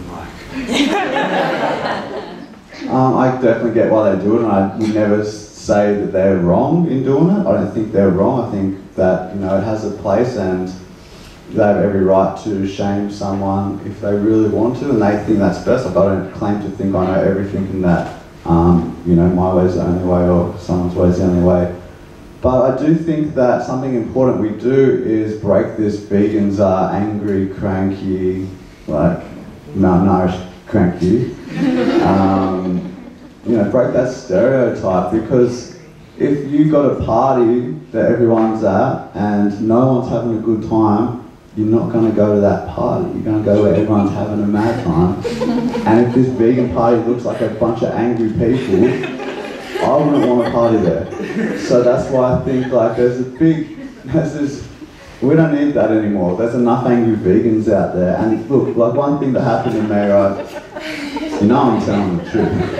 mic? um, I definitely get why they do it, and I would never say that they're wrong in doing it. I don't think they're wrong. I think that, you know, it has a place and they have every right to shame someone if they really want to and they think that's best. Like, I don't claim to think I know everything and that, um, you know, my way is the only way or someone's way is the only way. But I do think that something important we do is break this vegans are angry, cranky, like malnourished, cranky. Um, you know, break that stereotype, because if you got a party that everyone's at and no one's having a good time, you're not going to go to that party. You're going to go where everyone's having a mad time. And if this vegan party looks like a bunch of angry people, I wouldn't want to party there. So that's why I think like there's a big, there's this, we don't need that anymore. There's enough angry vegans out there. And look, like one thing that happened to me, right, you know I'm telling the truth.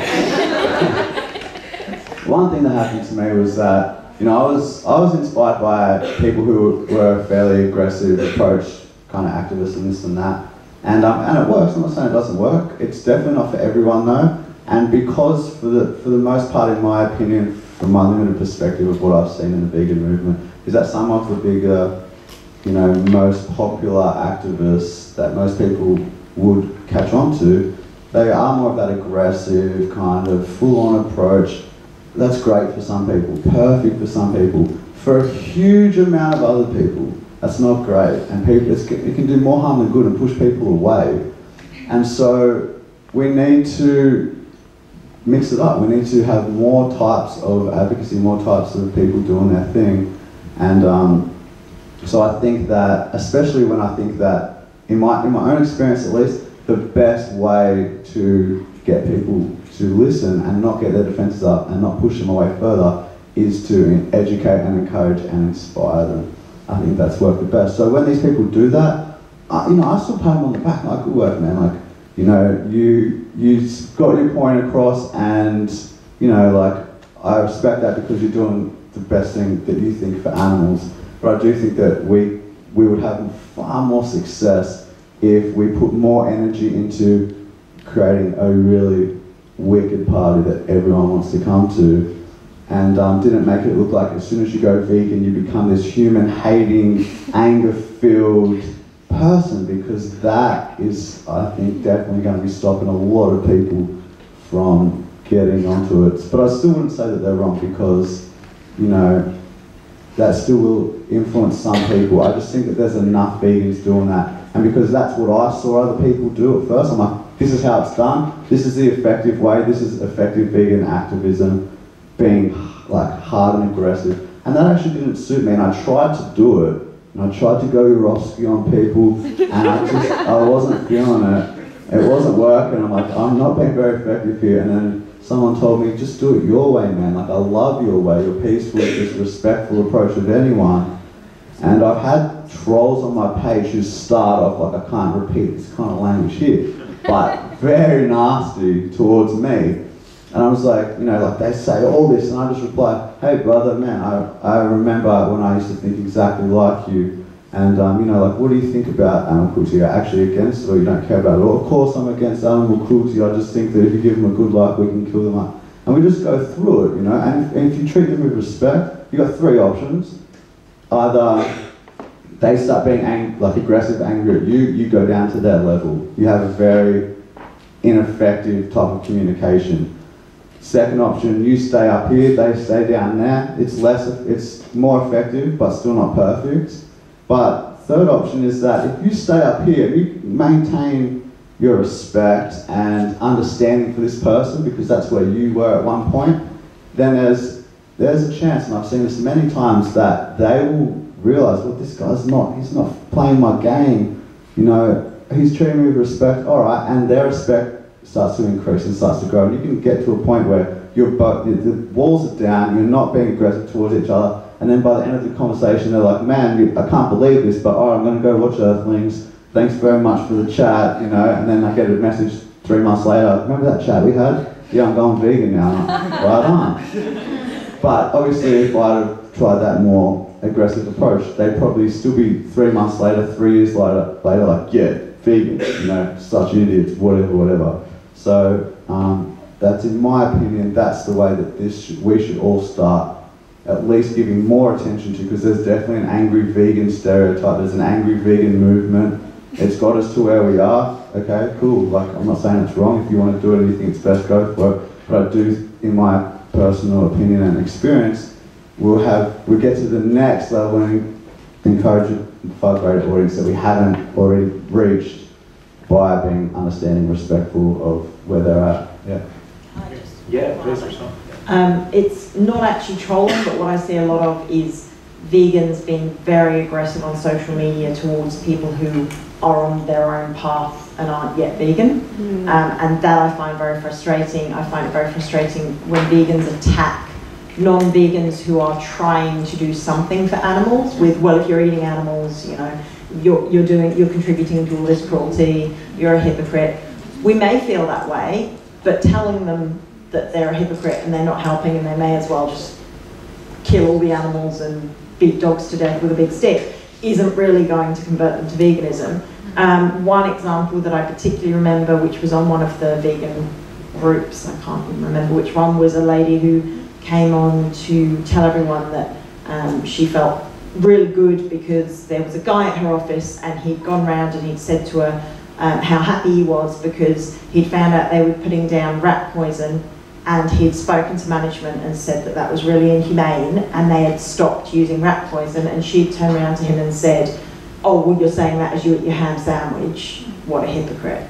One thing that happened to me was that, you know, I was I was inspired by people who were fairly aggressive approach, kind of activists and this and that, and um, and it works. I'm not saying it doesn't work. It's definitely not for everyone though, and because for the for the most part, in my opinion, from my limited perspective of what I've seen in the vegan movement, is that some of the bigger, you know, most popular activists that most people would catch on to, they are more of that aggressive kind of full-on approach. That's great for some people, perfect for some people. For a huge amount of other people, that's not great. And people, it's, it can do more harm than good and push people away. And so we need to mix it up. We need to have more types of advocacy, more types of people doing their thing. And um, so I think that, especially when I think that, in my, in my own experience at least, the best way to get people to listen and not get their defences up and not push them away further is to educate and encourage and inspire them. I think that's worked the best. So when these people do that, I, you know, I still pat them on the back, like, good work, man. Like, you know, you you got your point across, and you know, like, I respect that because you're doing the best thing that you think for animals. But I do think that we we would have far more success if we put more energy into creating a really wicked party that everyone wants to come to, and um, didn't make it look like as soon as you go vegan you become this human-hating, anger-filled person, because that is, I think, definitely going to be stopping a lot of people from getting onto it. But I still wouldn't say that they're wrong, because, you know, that still will influence some people. I just think that there's enough vegans doing that, and because that's what I saw other people do at first, I'm like, this is how it's done, this is the effective way, this is effective vegan activism, being like hard and aggressive. And that actually didn't suit me, and I tried to do it, and I tried to go Eurosky on people, and I just, I wasn't feeling it. It wasn't working. I'm like, I'm not being very effective here. And then someone told me, just do it your way, man. Like, I love your way, your peaceful, just respectful approach with anyone. And I've had trolls on my page who start off, like, I can't repeat this kind of language here, but very nasty towards me. And I was like, you know, like, they say all this, and I just reply, hey brother, man, I, I remember when I used to think exactly like you, and um, you know, like, what do you think about animal cruelty? Are you actually against it, or you don't care about it? Well, of course I'm against animal cruelty. I just think that if you give them a good life, we can kill them up. And we just go through it, you know, and if, and if you treat them with respect, you've got three options. Either they start being ang like aggressive, angry at you, you go down to their level. You have a very ineffective type of communication. Second option, you stay up here, they stay down there. It's less, it's more effective, but still not perfect. But third option is that if you stay up here, if you maintain your respect and understanding for this person, because that's where you were at one point, then there's there's a chance, and I've seen this many times, that they will realise, well, this guy's not, he's not playing my game, you know, he's treating me with respect, all right, and their respect starts to increase and starts to grow, and you can get to a point where you're both, the, the walls are down, you're not being aggressive towards each other, and then by the end of the conversation, they're like, man, you, I can't believe this, but all right, I'm going to go watch Earthlings, thanks very much for the chat, you know, and then I get a message three months later, remember that chat we had? Yeah, I'm going vegan now. Right on. But obviously, if I'd have tried that more aggressive approach, they'd probably still be three months later, three years later, later like, yeah, vegan, you know, such idiots, whatever, whatever. So um, that's, in my opinion, that's the way that this should, we should all start at least giving more attention to, because there's definitely an angry vegan stereotype, there's an angry vegan movement. It's got us to where we are. Okay, cool. Like, I'm not saying it's wrong. If you want to do it and you think it's best, go for it. But I do, in my personal opinion and experience, we'll have, we'll get to the next level and encourage a far greater audience that we haven't already reached by being understanding, respectful of where they're at. Yeah. Yeah, please respond. Um, it's not actually trolling, but what I see a lot of is vegans being very aggressive on social media towards people who are on their own path and aren't yet vegan. Mm. Um, and that I find very frustrating. I find it very frustrating when vegans attack non-vegans who are trying to do something for animals with, well, if you're eating animals, you know, you're, you're doing, you're contributing to all this cruelty, you're a hypocrite. We may feel that way, but telling them that they're a hypocrite and they're not helping and they may as well just kill all the animals and beat dogs to death with a big stick isn't really going to convert them to veganism. Um, one example that I particularly remember, which was on one of the vegan groups, I can't even remember which one, was a lady who came on to tell everyone that um, she felt really good because there was a guy at her office and he'd gone round and he'd said to her um, how happy he was because he'd found out they were putting down rat poison, and he'd spoken to management and said that that was really inhumane and they had stopped using rat poison, and she'd turned around to him and said, oh, well, you're saying that as you eat your ham sandwich. What a hypocrite.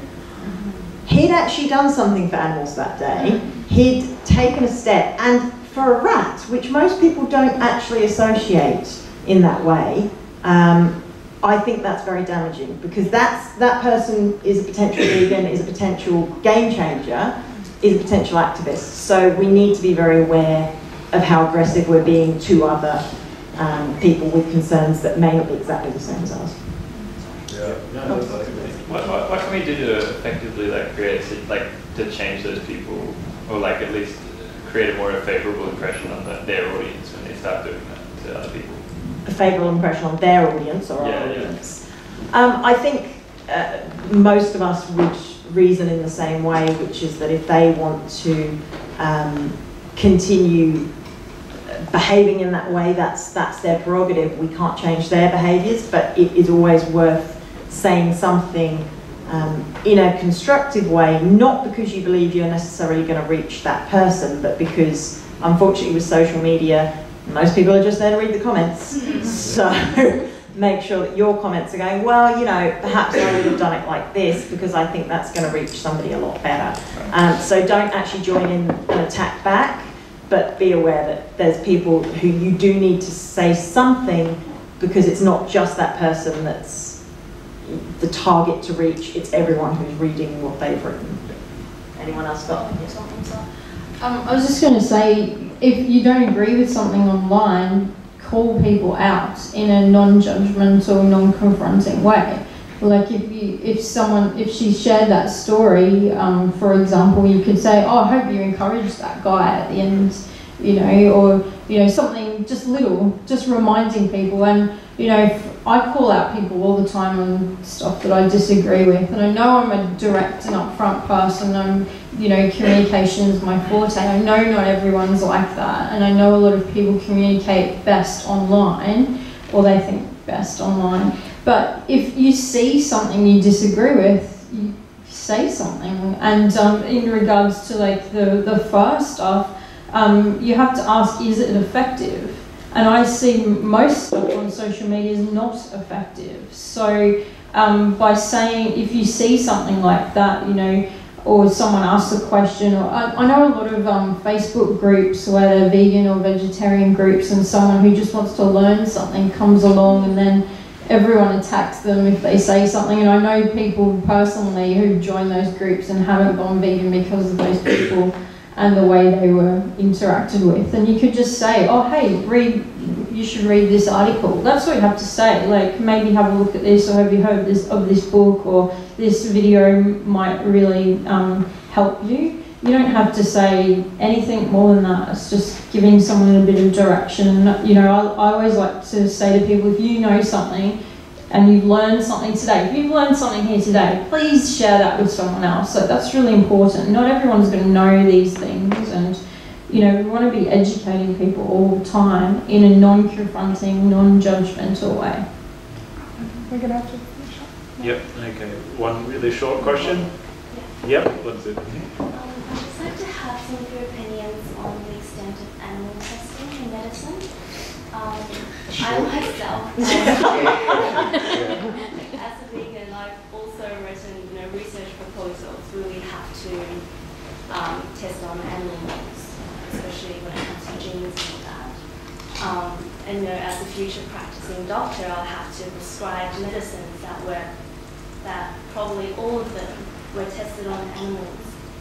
He'd actually done something for animals that day. He'd taken a step, and for a rat, which most people don't actually associate in that way, um, I think that's very damaging, because that's, that person is a potential vegan, is a potential game changer, is a potential activist. So we need to be very aware of how aggressive we're being to other um, people with concerns that may not be exactly the same as ours. Yeah. No, that's like, what, what, what can we do to effectively like create, like to change those people, or like at least create a more favourable impression on the, their audience when they start doing that to other people? A favourable impression on their audience or yeah, our yeah. audience? Um, I think uh, most of us would reason in the same way, which is that if they want to um, continue behaving in that way, that's that's their prerogative. We can't change their behaviours, but it is always worth saying something um, in a constructive way, not because you believe you're necessarily going to reach that person, but because, unfortunately, with social media, most people are just there to read the comments. So make sure that your comments are going, well, you know, perhaps I would have done it like this because I think that's going to reach somebody a lot better. Um, so don't actually join in an attack back, but be aware that there's people who you do need to say something, because it's not just that person that's the target to reach, it's everyone who's reading what they've written. Anyone else got something to say? Um, I was just going to say, if you don't agree with something online, call people out in a non-judgmental, non-confronting way. Like if you, if someone, if she shared that story, um, for example, you could say, oh, I hope you encourage that guy at the end, you know, or, you know, something just little, just reminding people. And, you know, if I call out people all the time on stuff that I disagree with, and I know I'm a direct and upfront person, I'm, you know, communication is my forte. I know not everyone's like that, and I know a lot of people communicate best online, or they think best online. But if you see something you disagree with, you say something. And um, in regards to like the, the fire stuff, um, you have to ask, is it effective? And I see most stuff on social media is not effective. So um, by saying, if you see something like that, you know, or someone asks a question, or I, I know a lot of um, Facebook groups where they're vegan or vegetarian groups, and someone who just wants to learn something comes along and then everyone attacks them if they say something. And I know people personally who join those groups and haven't gone vegan because of those people and the way they were interacted with. And you could just say, oh hey, read, you should read this article. That's what you have to say. Like, maybe have a look at this, or have you heard this of this book, or this video might really um, help you. You don't have to say anything more than that. It's just giving someone a bit of direction. You know, I, I always like to say to people, if you know something and you've learned something today, if you've learned something here today, please share that with someone else. So that's really important. Not everyone's going to know these things, and you know, we want to be educating people all the time in a non-confronting, non-judgmental way. We're going to have to finish up. Yep, okay. One really short question. Yep, what is it? Um, I'd just like to have some of your opinions on the extent of animal testing in medicine. Um, Sure. I myself, um, as a vegan, I've also written, you know, research proposals where we have to um, test on animal models, especially when it comes to genes and all that. Um, and you know, as a future practicing doctor, I'll have to prescribe medicines that were, that probably all of them were tested on animals.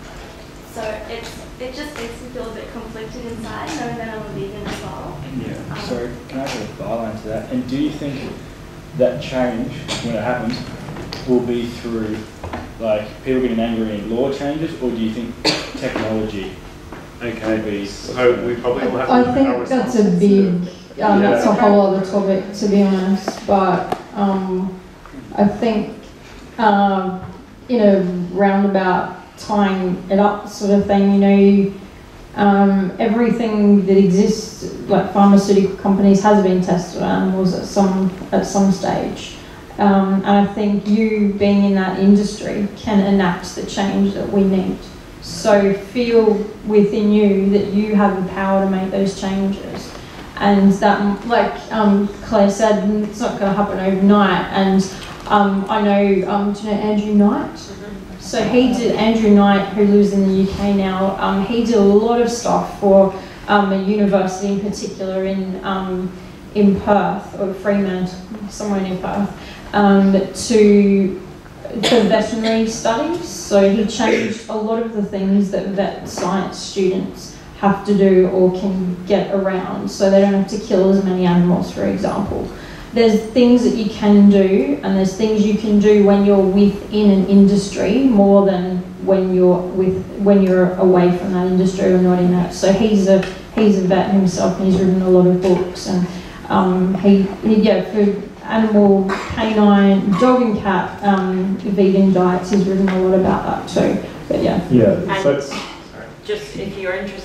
So it's, it just makes me feel a bit conflicted inside, knowing that I'm a vegan as well. Yeah, Um, so can I have a byline to that? And do you think that change, when it happens, will be through like people getting angry and law changes, or do you think technology Okay, will be... so we probably will have to I limit our think that's a big, um, Yeah. that's a whole other topic, to be honest. But um, I think um, in a roundabout tying it up sort of thing, you know, you, um, everything that exists, like pharmaceutical companies, has been tested on animals at some at some stage. Um, and I think you, being in that industry, can enact the change that we need. So feel within you that you have the power to make those changes. And that, like um, Claire said, it's not going to happen overnight. And um, I know, um, do you know Andrew Knight? So he did, Andrew Knight, who lives in the U K now, um, he did a lot of stuff for um, a university in particular in, um, in Perth, or Fremantle, somewhere near Perth, um, to, for veterinary studies. So he changed a lot of the things that vet science students have to do or can get around, so they don't have to kill as many animals, for example. There's things that you can do, and there's things you can do when you're within an industry more than when you're with when you're away from that industry or not in that. So he's a he's a vet himself, and he's written a lot of books, and um, he, he yeah for animal, canine, dog and cat um, vegan diets, he's written a lot about that too. But yeah. Yeah. And just if you're interested.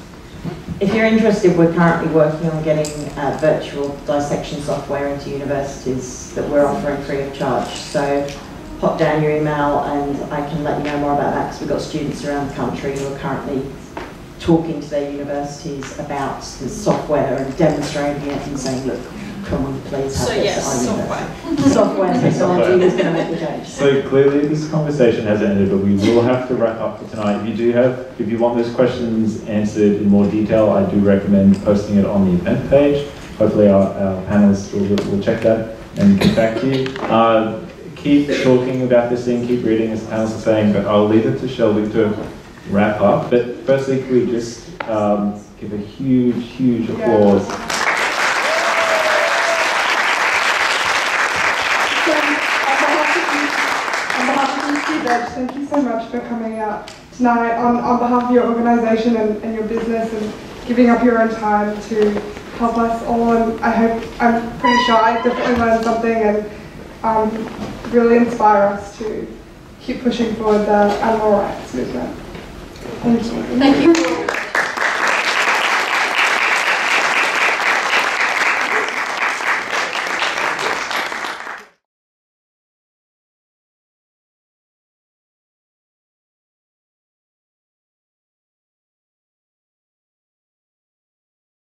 If you're interested, we're currently working on getting uh, virtual dissection software into universities that we're offering free of charge. So pop down your email and I can let you know more about that, because we've got students around the country who are currently talking to their universities about the software and demonstrating it and saying, look, can we please have So this yes, at our software. university? Software technology is going to make the change. So clearly this conversation has ended, but we will have to wrap up for tonight. If you do have, if you want those questions answered in more detail, I do recommend posting it on the event page. Hopefully our, our panelists will, will check that and get back to you. Uh, keep talking about this thing, keep reading as the panelists are saying, but I'll leave it to Shelby to wrap up. But firstly, could we just um, give a huge, huge applause. Thank you so much for coming out tonight on, on behalf of your organisation and, and your business, and giving up your own time to help us all. And I hope, I'm pretty sure I definitely learned something, and um, really inspire us to keep pushing forward the animal rights movement. Thank you. Thank you.